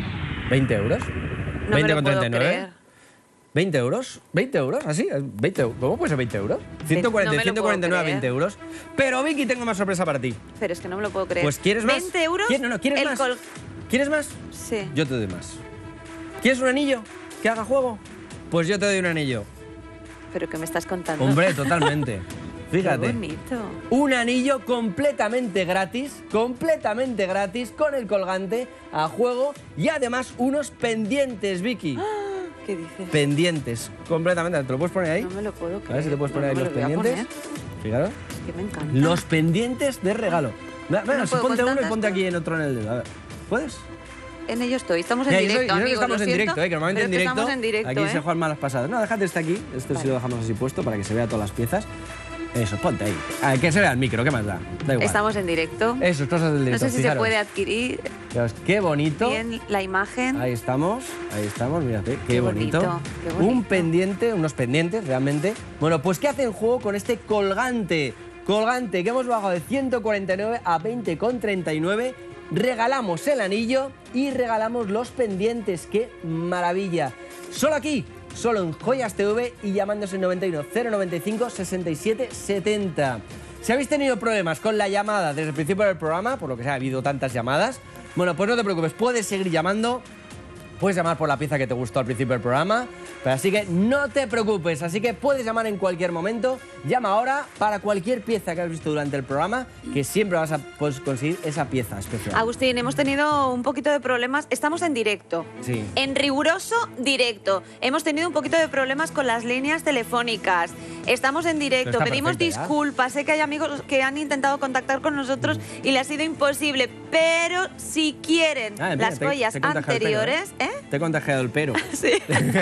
veinte euros. No me veinte lo con puedo treinta y nueve. creer. veinte euros. veinte euros, así. veinte, ¿cómo puede ser veinte euros? ciento cuarenta, no me lo ciento cuarenta y nueve a puedo veinte euros. Pero Vicky, tengo más sorpresa para ti. Pero es que no me lo puedo creer. Pues ¿quieres más? ¿veinte euros? ¿Quieres, no, no, ¿quieres el más? col- ¿Quieres más? Sí. Yo te doy más. ¿Quieres un anillo que haga juego? Pues yo te doy un anillo. ¿Pero qué me estás contando? Hombre, totalmente. Fíjate. Qué bonito. Un anillo completamente gratis, completamente gratis, con el colgante a juego y además unos pendientes, Vicky. ¿Qué dices? Pendientes, completamente. ¿Te lo puedes poner ahí? No me lo puedo A creer. ver si te puedes poner No ahí me los lo voy a pendientes. poner. Fijaros. Es que me encanta. Los pendientes de regalo. Venga, venga, No si puedo ponte con uno y tantas ponte cosas. aquí en otro en el dedo. A ver, ¿puedes? En ello estoy. Estamos en Ya, yo soy- directo, yo creo que amigos. estamos lo en siento, directo, ¿eh? Que normalmente pero en es que directo, estamos en directo, aquí ¿eh? se juegan malas pasadas. No, déjate este aquí. Este sí Vale. lo dejamos así puesto para que se vea todas las piezas. Eso, ponte ahí. Ah, que se vea el micro, ¿qué más da? Da igual. Estamos en directo. Eso, cosas del No directo. sé si se fijaros. puede adquirir Fijaros, qué bonito. bien la imagen. Ahí estamos, ahí estamos, mírate, qué, Qué bonito. bonito, qué bonito. Un pendiente, unos pendientes realmente. Bueno, pues ¿qué hace el juego con este colgante? Colgante que hemos bajado de ciento cuarenta y nueve a veinte con treinta y nueve. Regalamos el anillo y regalamos los pendientes. ¡Qué maravilla! Solo aquí, solo en Joyas T V y llamándose noventa y uno, cero noventa y cinco, sesenta y siete setenta. Si habéis tenido problemas con la llamada desde el principio del programa, por lo que se ha habido tantas llamadas, bueno, pues no te preocupes, puedes seguir llamando. Puedes llamar por la pieza que te gustó al principio del programa, pero así que no te preocupes, así que puedes llamar en cualquier momento. Llama ahora para cualquier pieza que has visto durante el programa, que siempre vas a poder conseguir esa pieza especial. Agustín, hemos tenido un poquito de problemas. Estamos en directo. Sí. En riguroso directo. Hemos tenido un poquito de problemas con las líneas telefónicas. Estamos en Pero directo. está Pedimos perfecto ya. disculpas. Sé que hay amigos que han intentado contactar con nosotros y le ha sido imposible. Pero si quieren Ah, mira, las te- joyas te he contagiado el pelo, anteriores, ¿eh? Te he contagiado el pero. Sí.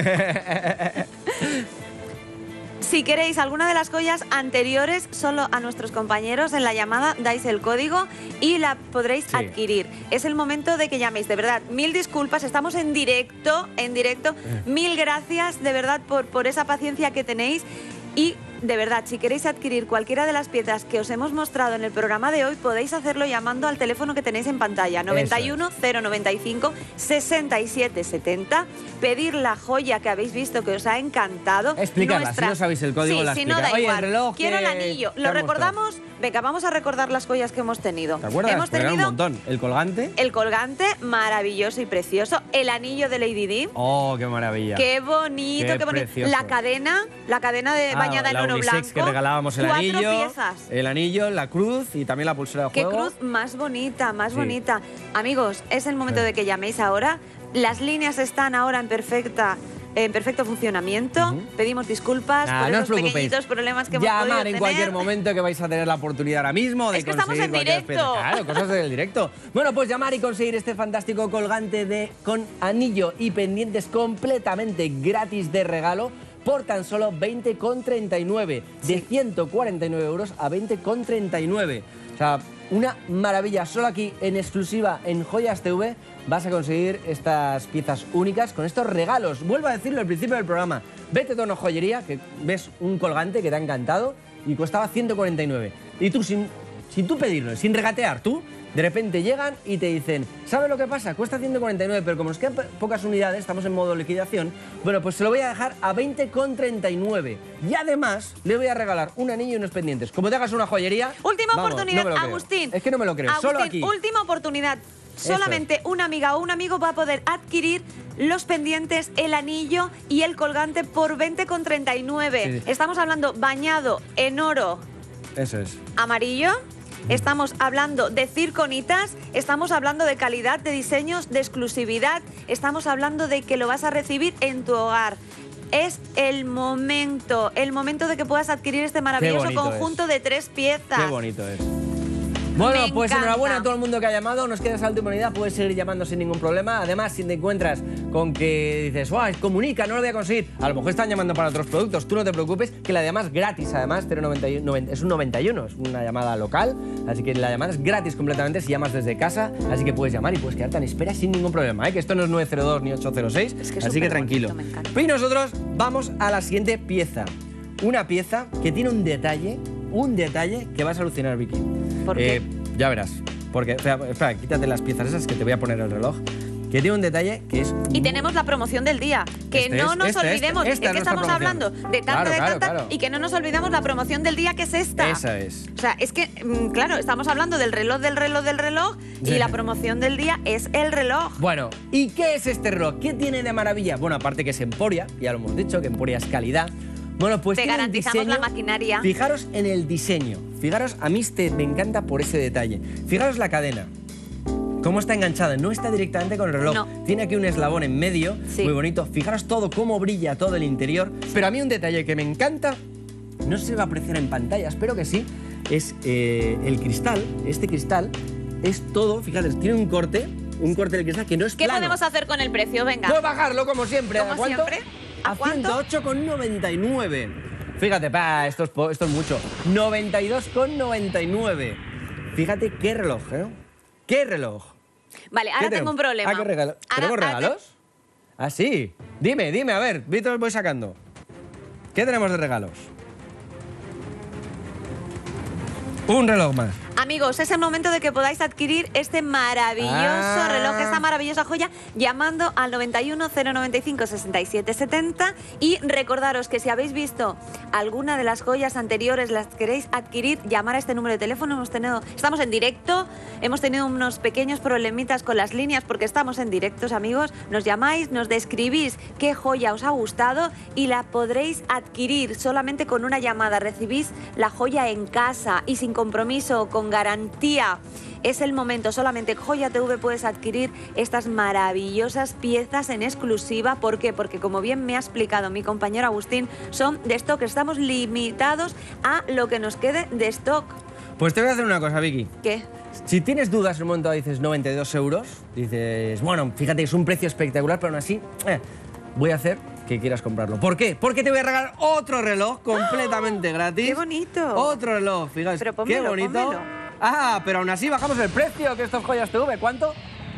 Si queréis alguna de las joyas anteriores, solo a nuestros compañeros en la llamada dais el código y la podréis Sí. adquirir. Es el momento de que llaméis, de verdad. Mil disculpas, estamos en directo, en directo. Mil gracias, de verdad, por, por esa paciencia que tenéis. Y, de verdad, si queréis adquirir cualquiera de las piezas que os hemos mostrado en el programa de hoy, podéis hacerlo llamando al teléfono que tenéis en pantalla, noventa y uno, cero noventa y cinco, sesenta y siete setenta, pedir la joya que habéis visto que os ha encantado. Explicarla, Nuestra- si no sabéis el código, sí, la si no, da explica. Oye, el igual. reloj Quiero el que- anillo. que ¿Lo han recordamos? Venga, vamos a recordar las joyas que hemos tenido. ¿Te acuerdas? Hemos Porque eran un tenido montón. El colgante. el colgante, maravilloso y precioso. El anillo de Lady Di. Oh, qué maravilla. Qué bonito, Qué qué, bonito. precioso. La cadena, la cadena de Ah, bañada en la oro unisex blanco. que regalábamos el Cuatro anillo, piezas. el anillo, la cruz y también la pulsera de Qué juego. cruz más bonita, más Sí. bonita. Amigos, es el momento Sí. de que llaméis ahora. Las líneas están ahora en perfecta en perfecto funcionamiento. Ujú. Pedimos disculpas Nah, por no os esos preocupéis. pequeñitos problemas que hemos podido Llamar en tener. cualquier momento que vais a tener la oportunidad ahora mismo de Es que estamos conseguir en cualquier directo. pieza. Claro, cosas del directo. Bueno, pues llamar y conseguir este fantástico colgante de con anillo y pendientes completamente gratis de regalo por tan solo veinte con treinta y nueve. De ciento cuarenta y nueve euros a veinte con treinta y nueve. O sea, una maravilla. Solo aquí en exclusiva en Joyas T V vas a conseguir estas piezas únicas con estos regalos. Vuelvo a decirlo al principio del programa. Vete a una joyería que ves un colgante que te ha encantado y costaba ciento cuarenta y nueve. Y tú, sin, sin tú pedirlo, sin regatear, tú, de repente llegan y te dicen, ¿sabes lo que pasa? Cuesta ciento cuarenta y nueve, pero como nos quedan pocas unidades, estamos en modo liquidación, bueno, pues se lo voy a dejar a veinte con treinta y nueve. Y además le voy a regalar un anillo y unos pendientes. Como te hagas una joyería... Última vamos, oportunidad, no me lo creo. Agustín. Es que no me lo creo, Agustín, solo aquí. última oportunidad. Eso Solamente una amiga o un amigo va a poder adquirir los pendientes, el anillo y el colgante por veinte con treinta y nueve. Sí, sí. Estamos hablando bañado en oro Eso es. amarillo. Estamos hablando de circonitas, estamos hablando de calidad, de diseños, de exclusividad, estamos hablando de que lo vas a recibir en tu hogar. Es el momento, el momento de que puedas adquirir este maravilloso bonito conjunto de tres piezas. Qué bonito es. Bueno, Me pues encanta. enhorabuena a todo el mundo que ha llamado. Nos queda esa última unidad, puedes seguir llamando sin ningún problema. Además, si te encuentras con que dices, ¡guau! Comunica, no lo voy a conseguir. A lo mejor están llamando para otros productos. Tú no te preocupes, que la llamada es gratis. Además, cero noventa y uno, es un noventa y uno, es una llamada local. Así que la llamada es gratis completamente si llamas desde casa. Así que puedes llamar y puedes quedarte en espera sin ningún problema, ¿eh? Que esto no es nueve cero dos ni ocho cero seis. Es que es así que súper tranquilo. bonito, me encanta. Y nosotros vamos a la siguiente pieza. Una pieza que tiene un detalle, un detalle que vas a alucinar, Vicky. ¿Por qué? Eh, ya verás. Porque, espera, espera, quítate las piezas esas que te voy a poner el reloj. que tiene un detalle que es... Y tenemos la promoción del día. Que Este no es, nos este, olvidemos. este, esta es es que nuestra estamos promoción. hablando de tanta, Claro, de claro, tanta. claro. Y que no nos olvidemos la promoción del día, que es esta. Esa es. O sea, es que, mm, claro, estamos hablando del reloj, del reloj, del reloj. Y Sí. la promoción del día es el reloj. Bueno, ¿y qué es este reloj? ¿Qué tiene de maravilla? Bueno, aparte que es Emporia, ya lo hemos dicho, que Emporia es calidad. Bueno, pues Te tiene un garantizamos diseño- la maquinaria. Fijaros en el diseño. Fijaros, a mí este me encanta por ese detalle. Fijaros la cadena. Cómo está enganchada, no está directamente con el reloj. No. Tiene aquí un eslabón en medio, Sí. muy bonito. Fijaros todo, cómo brilla todo el interior. Pero a mí un detalle que me encanta, no sé si va a apreciar en pantalla, espero que sí, es eh, el cristal. Este cristal es todo, fíjate, tiene un corte, un corte del cristal que no es ¿Qué plano. podemos hacer con el precio? Venga. Puedo bajarlo como siempre. Como ¿A cuánto? siempre. ¿A A cuánto? ciento ocho con noventa y nueve. Fíjate, pa, esto es, po- esto es mucho. noventa y dos con noventa y nueve. Fíjate qué reloj, ¿eh? ¿Qué reloj? Vale, ¿Qué ahora tengo tenemos? un problema. Ah, ¿qué regalo? Ahora- ¿Tenemos ahora te- regalos? Ah, sí. Dime, dime, a ver, Víctor, os voy sacando. ¿Qué tenemos de regalos? Un reloj más. Amigos, es el momento de que podáis adquirir este maravilloso Ah. reloj, esta maravillosa joya, llamando al noventa y uno, cero noventa y cinco, sesenta y siete setenta. Y recordaros que si habéis visto alguna de las joyas anteriores, las queréis adquirir, llamar a este número de teléfono. Hemos tenido, estamos en directo, hemos tenido unos pequeños problemitas con las líneas porque estamos en directos, amigos. Nos llamáis, nos describís qué joya os ha gustado y la podréis adquirir solamente con una llamada. Recibís la joya en casa y sin compromiso, con garantía. Es el momento, solamente Joya T V puedes adquirir estas maravillosas piezas en exclusiva. ¿Por qué? Porque, como bien me ha explicado mi compañero Agustín, son de stock, estamos limitados a lo que nos quede de stock. Pues te voy a hacer una cosa, Vicky. ¿Qué? Si tienes dudas en un momento dices noventa y dos euros, dices, bueno, fíjate, es un precio espectacular, pero aún así, eh, voy a hacer que quieras comprarlo. ¿Por qué? Porque te voy a regalar otro reloj completamente gratis. ¡Qué bonito! Otro reloj, fíjate, Pero qué pónmelo, bonito. pónmelo. Ah, pero aún así bajamos el precio que estos Joyas T V. ¿Cuánto?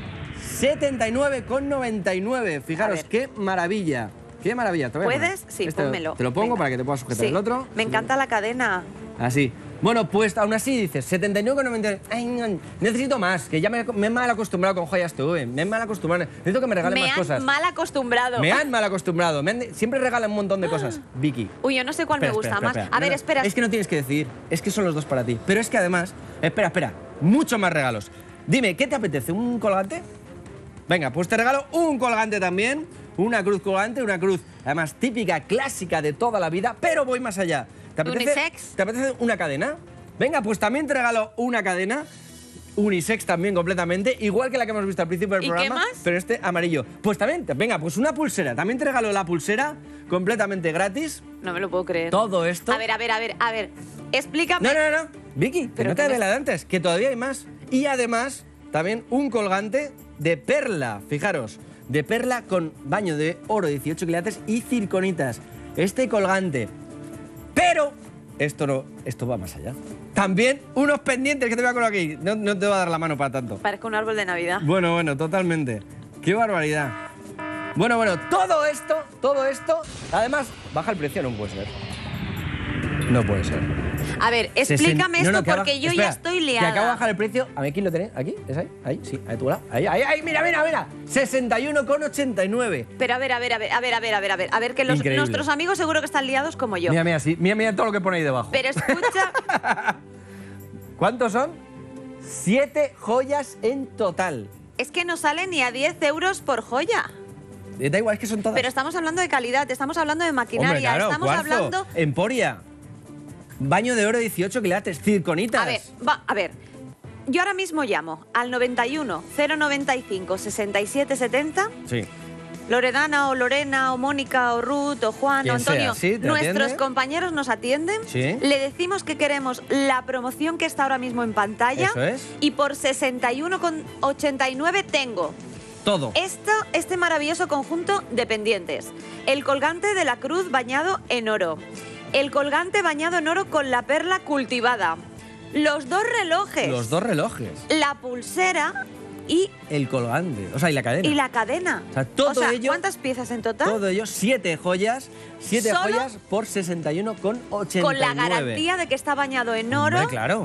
setenta y nueve con noventa y nueve. A Fijaros, ver. qué maravilla. Qué maravilla. Te voy a ¿Puedes? poner. Sí, Este pónmelo. Te lo pongo Venga. para que te puedas sujetar Sí. el otro. Me encanta la cadena. Así. Bueno, pues aún así dices, setenta y nueve con noventa y nueve. Ay, no, necesito más, que ya me, me he mal acostumbrado con Joyas T V. Me he mal acostumbrado. Necesito que me regalen Me más han cosas. mal acostumbrado. Me han mal acostumbrado. Me han- siempre regalan un montón de cosas. Vicky. Uy, yo no sé cuál Espera, me gusta espera, más. espera, espera. A ver, No, no, espera. Es que no tienes que decidir. Es que son los dos para ti. Pero es que además... Espera, espera. Muchos más regalos. Dime, ¿qué te apetece? ¿Un colgante? Venga, pues te regalo un colgante también. Una cruz colgante, una cruz además típica, clásica de toda la vida. Pero voy más allá. ¿Te apetece, ¿Unisex? ¿Te apetece una cadena? Venga, pues también te regalo una cadena. Unisex también completamente, igual que la que hemos visto al principio del ¿Y qué programa, más? pero este amarillo. Pues también, venga, pues una pulsera. También te regalo la pulsera completamente gratis. No me lo puedo creer. Todo esto. A ver, a ver, a ver, a ver. Explícame. No, no, no, no. Vicky, que Pero no te que me- adelantes, que todavía hay más. Y además, también un colgante de perla, fijaros, de perla con baño de oro dieciocho quilates y circonitas. Este colgante. Pero esto no, esto va más allá. También unos pendientes que te voy a colocar aquí. No, no te va a dar la mano para tanto. Parezco un árbol de Navidad. Bueno, bueno, totalmente. Qué barbaridad. Bueno, bueno, todo esto, todo esto, además, baja el precio, no puede ser. No puede ser. A ver, explícame Sesen- no, esto no, que porque abajo- yo espera, ya estoy Que liada. acabo de bajar el precio. A ver, ¿quién lo tenéis? ¿Aquí? ¿Es ahí? ¿Ahí? Sí, ahí tú, ¿verdad? Ahí, ahí, ahí, mira, mira, mira. sesenta y uno con ochenta y nueve. Pero a ver, a ver, a ver, a ver, a ver, a ver, a ver, a ver, que los, Increíble. nuestros amigos seguro que están liados como yo. Mira, mira, sí. Mira, mira todo lo que pone ahí debajo. Pero escucha, ¿Cuántos son? Siete joyas en total. es que no sale ni a diez euros por joya. Eh, Da igual, es que son todas. Pero estamos hablando de calidad, estamos hablando de maquinaria, Hombre, claro, estamos cuarzo, hablando... Emporia. Baño de oro dieciocho quilates, circonitas. A ver, va, a ver. Yo ahora mismo llamo al noventa y uno, cero noventa y cinco, sesenta y siete setenta. Sí. Loredana o Lorena o Mónica o Ruth o Juan o Quien sea, Antonio, sí, te nuestros atiende. compañeros nos atienden. Sí. Le decimos que queremos la promoción que está ahora mismo en pantalla. Eso es. Y por sesenta y uno con ochenta y nueve tengo Todo. esto, este maravilloso conjunto de pendientes. El colgante de la cruz bañado en oro. El colgante bañado en oro con la perla cultivada. Los dos relojes. Los dos relojes. La pulsera y, El colgante. O sea, y la cadena. y la cadena. O sea, todo O sea, ello- ¿cuántas piezas en total? Todo ello, siete joyas. Siete ¿Solo? joyas por sesenta y uno con ochenta y nueve. Con la garantía de que está bañado en oro. Hombre, claro.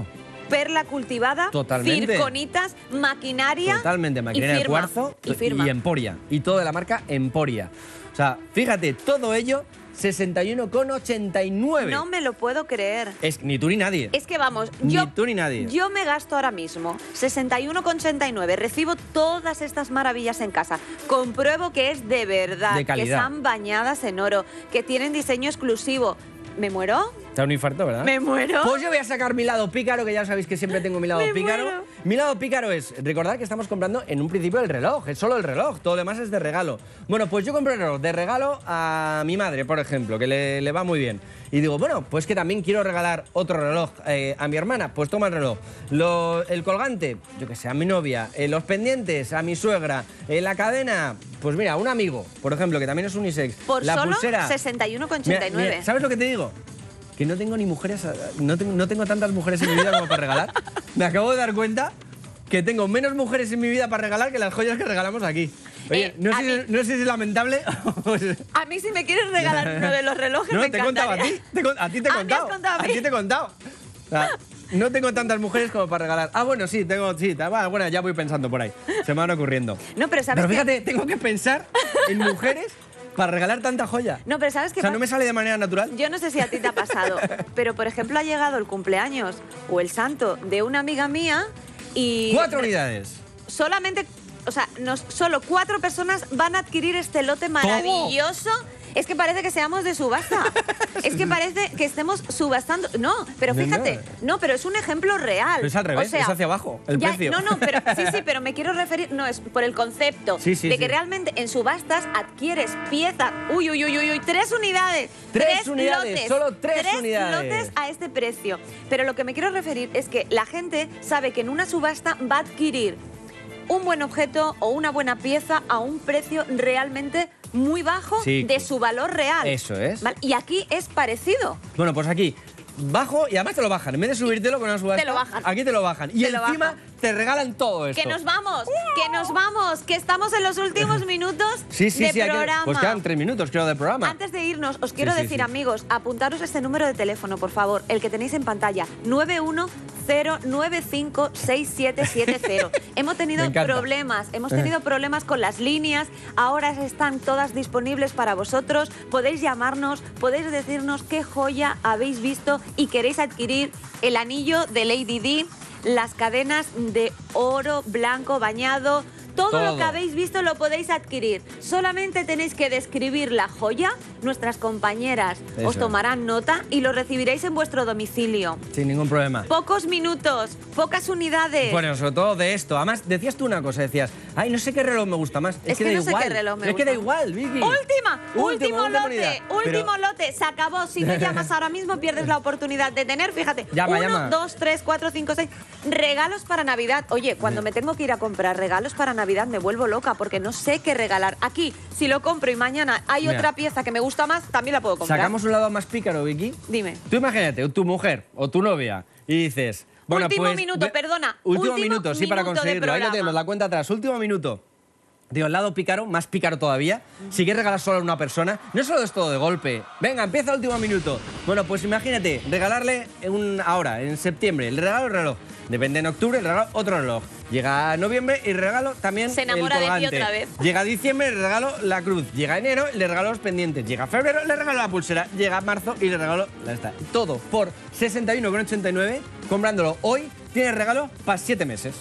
perla cultivada, Totalmente. circonitas, maquinaria. Totalmente, maquinaria y de firma, cuarzo y, firma. y Emporia. Y todo de la marca Emporia. O sea, fíjate, todo ello, sesenta y uno con ochenta y nueve. No me lo puedo creer. Es ni tú ni nadie. Es que vamos, Ni yo, tú ni nadie. yo me gasto ahora mismo sesenta y uno con ochenta y nueve, recibo todas estas maravillas en casa, compruebo que es de verdad, De que calidad. están bañadas en oro, que tienen diseño exclusivo. ¿Me muero? Te da un infarto, ¿verdad? ¿Me muero? Pues yo voy a sacar mi lado pícaro, que ya sabéis que siempre tengo mi lado Me pícaro. muero. Mi lado pícaro es, recordad que estamos comprando en un principio el reloj, es solo el reloj, todo lo demás es de regalo. Bueno, pues yo compro el reloj de regalo a mi madre, por ejemplo, que le, le va muy bien. Y digo, bueno, pues que también quiero regalar otro reloj eh, a mi hermana, pues toma el reloj. Lo- el colgante, yo que sé, a mi novia. Eh, los pendientes, a mi suegra. Eh, la cadena, pues mira, a un amigo, por ejemplo, que también es unisex. Por la solo pulsera. sesenta y uno con ochenta y Mira, nueve. mira, ¿sabes lo que te digo? Que no tengo ni mujeres, no tengo, no tengo tantas mujeres en mi vida como para regalar. Me acabo de dar cuenta que tengo menos mujeres en mi vida para regalar que las joyas que regalamos aquí. Oye, Eh, no, a sé, mí- si- no sé si es lamentable. o si- A mí si me quieres regalar uno de los relojes no, me te he contado a encantaría. ti. te con- a ti te he Ah, me has contado. contado a mí. ti te he contado. O sea, no tengo tantas mujeres como para regalar. Ah, bueno, sí, tengo, sí. ta- Bueno, ya voy pensando por ahí. Se me van ocurriendo. No, pero ¿sabes Pero qué? fíjate, tengo que pensar en mujeres para regalar tanta joya. No, pero ¿sabes qué O sea, pasa? no me sale de manera natural. Yo no sé si a ti te ha pasado, pero por ejemplo ha llegado el cumpleaños o el santo de una amiga mía y Cuatro unidades. solamente, o sea, nos, solo cuatro personas van a adquirir este lote maravilloso. Es que parece que seamos de subasta. Es que parece que estemos subastando. No, pero No, fíjate, no, pero es un ejemplo real. Pero es al revés, O sea, es hacia abajo, el ya- precio. No, no, pero sí, sí, pero me quiero referir, no, es por el concepto Sí, sí, de que sí. realmente en subastas adquieres piezas. Uy, uy, uy, uy, uy, tres unidades. Tres unidades, lotes, solo tres unidades. lotes a este precio. Pero lo que me quiero referir es que la gente sabe que en una subasta va a adquirir un buen objeto o una buena pieza a un precio realmente muy bajo Sí. de su valor real. Eso es. ¿Vale? Y aquí es parecido. Bueno, pues aquí bajo y además te lo bajan. En vez de subírtelo con una subasta, Te lo bajan. aquí te lo bajan. Y Te lo encima bajan. te regalan todo esto. Que nos vamos, que nos vamos, que estamos en los últimos minutos Sí, sí, de sí. hay que- programa. Pues quedan tres minutos, creo, de programa. Antes de irnos, os quiero Sí, sí, decir, sí. amigos, apuntaros este número de teléfono, por favor, el que tenéis en pantalla, nueve uno cero nueve cinco seis siete siete cero. Hemos tenido Me encanta. problemas, hemos tenido problemas con las líneas, ahora están todas disponibles para vosotros, podéis llamarnos, podéis decirnos qué joya habéis visto y queréis adquirir el anillo de Lady Di, las cadenas de oro blanco bañado. Todo, lo Todo. que habéis visto lo podéis adquirir. Solamente tenéis que describir la joya. Nuestras compañeras Eso. os tomarán nota y lo recibiréis en vuestro domicilio. Sin ningún problema. Pocos minutos, pocas unidades. Bueno, sobre todo de esto. Además, decías tú una cosa, decías, ay, no sé qué reloj me gusta más. Es, Es que da no sé igual. qué reloj me Es que da gusta. igual, Vicky. Última, último, Último, última lote, unidad. último Pero- lote. Se acabó. Si no llamas ahora mismo, pierdes la oportunidad de tener, fíjate, Llama, uno, llama. dos, tres, cuatro, cinco, seis. Regalos para Navidad. Oye, cuando me tengo que ir a comprar regalos para Navidad me vuelvo loca porque no sé qué regalar. Aquí, si lo compro y mañana hay Mira. otra pieza que me gusta más, también la puedo comprar. Sacamos un lado más pícaro, Vicky. Dime. Tú imagínate, tu mujer o tu novia, y dices... Bueno, Último pues, minuto, ve- perdona. Último, Último minuto, sí, para minuto de conseguirlo. Ahí lo programa. tenemos, la cuenta atrás. Último minuto. Digo, el lado pícaro, más pícaro todavía. Si quieres regalar solo a una persona, no solo es todo de golpe. Venga, empieza el último minuto. Bueno, pues imagínate, regalarle un, ahora, en septiembre, el regalo el reloj. Depende en octubre, el regalo otro reloj. Llega noviembre y regalo también Se enamora el de ti colgante. otra vez. Llega diciembre, le regalo la cruz. Llega enero, le regalo los pendientes. Llega febrero, le regalo la pulsera. Llega marzo y le regalo la esta. Todo por sesenta y uno con ochenta y nueve. Comprándolo hoy, tienes regalo para siete meses.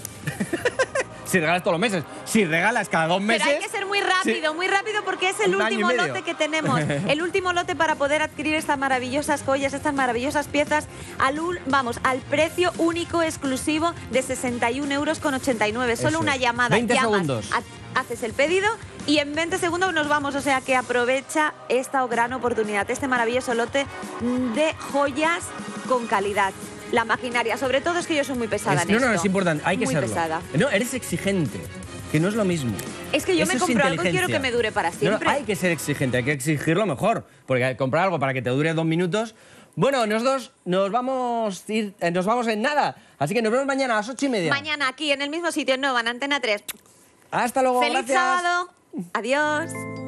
Si regalas todos los meses. Si regalas cada dos meses... Pero hay que ser muy rápido, sí. muy rápido porque es el Un año y último medio. lote que tenemos. El último lote para poder adquirir estas maravillosas joyas, estas maravillosas piezas, al, ul- vamos, al precio único exclusivo de sesenta y un euros con ochenta y nueve. Solo Eso una es. llamada, veinte llamas, segundos. ha- haces el pedido y en veinte segundos nos vamos. O sea que aprovecha esta gran oportunidad, este maravilloso lote de joyas con calidad. La maquinaria, sobre todo es que yo soy muy pesada Es- en no, no, esto. es importante. Hay que muy serlo. pesada. No, eres exigente. Que no es lo mismo. Es que yo Eso me es compro algo y quiero inteligencia. que me dure para No, no, siempre. hay que ser exigente, hay que exigirlo mejor. Porque comprar algo para que te dure dos minutos. Bueno, nosotros nos vamos, a ir, eh, nos vamos en nada. Así que nos vemos mañana a las ocho y media. Mañana aquí en el mismo sitio, en Nova, en Antena tres. Hasta luego, ¡Feliz gracias. sábado! Adiós.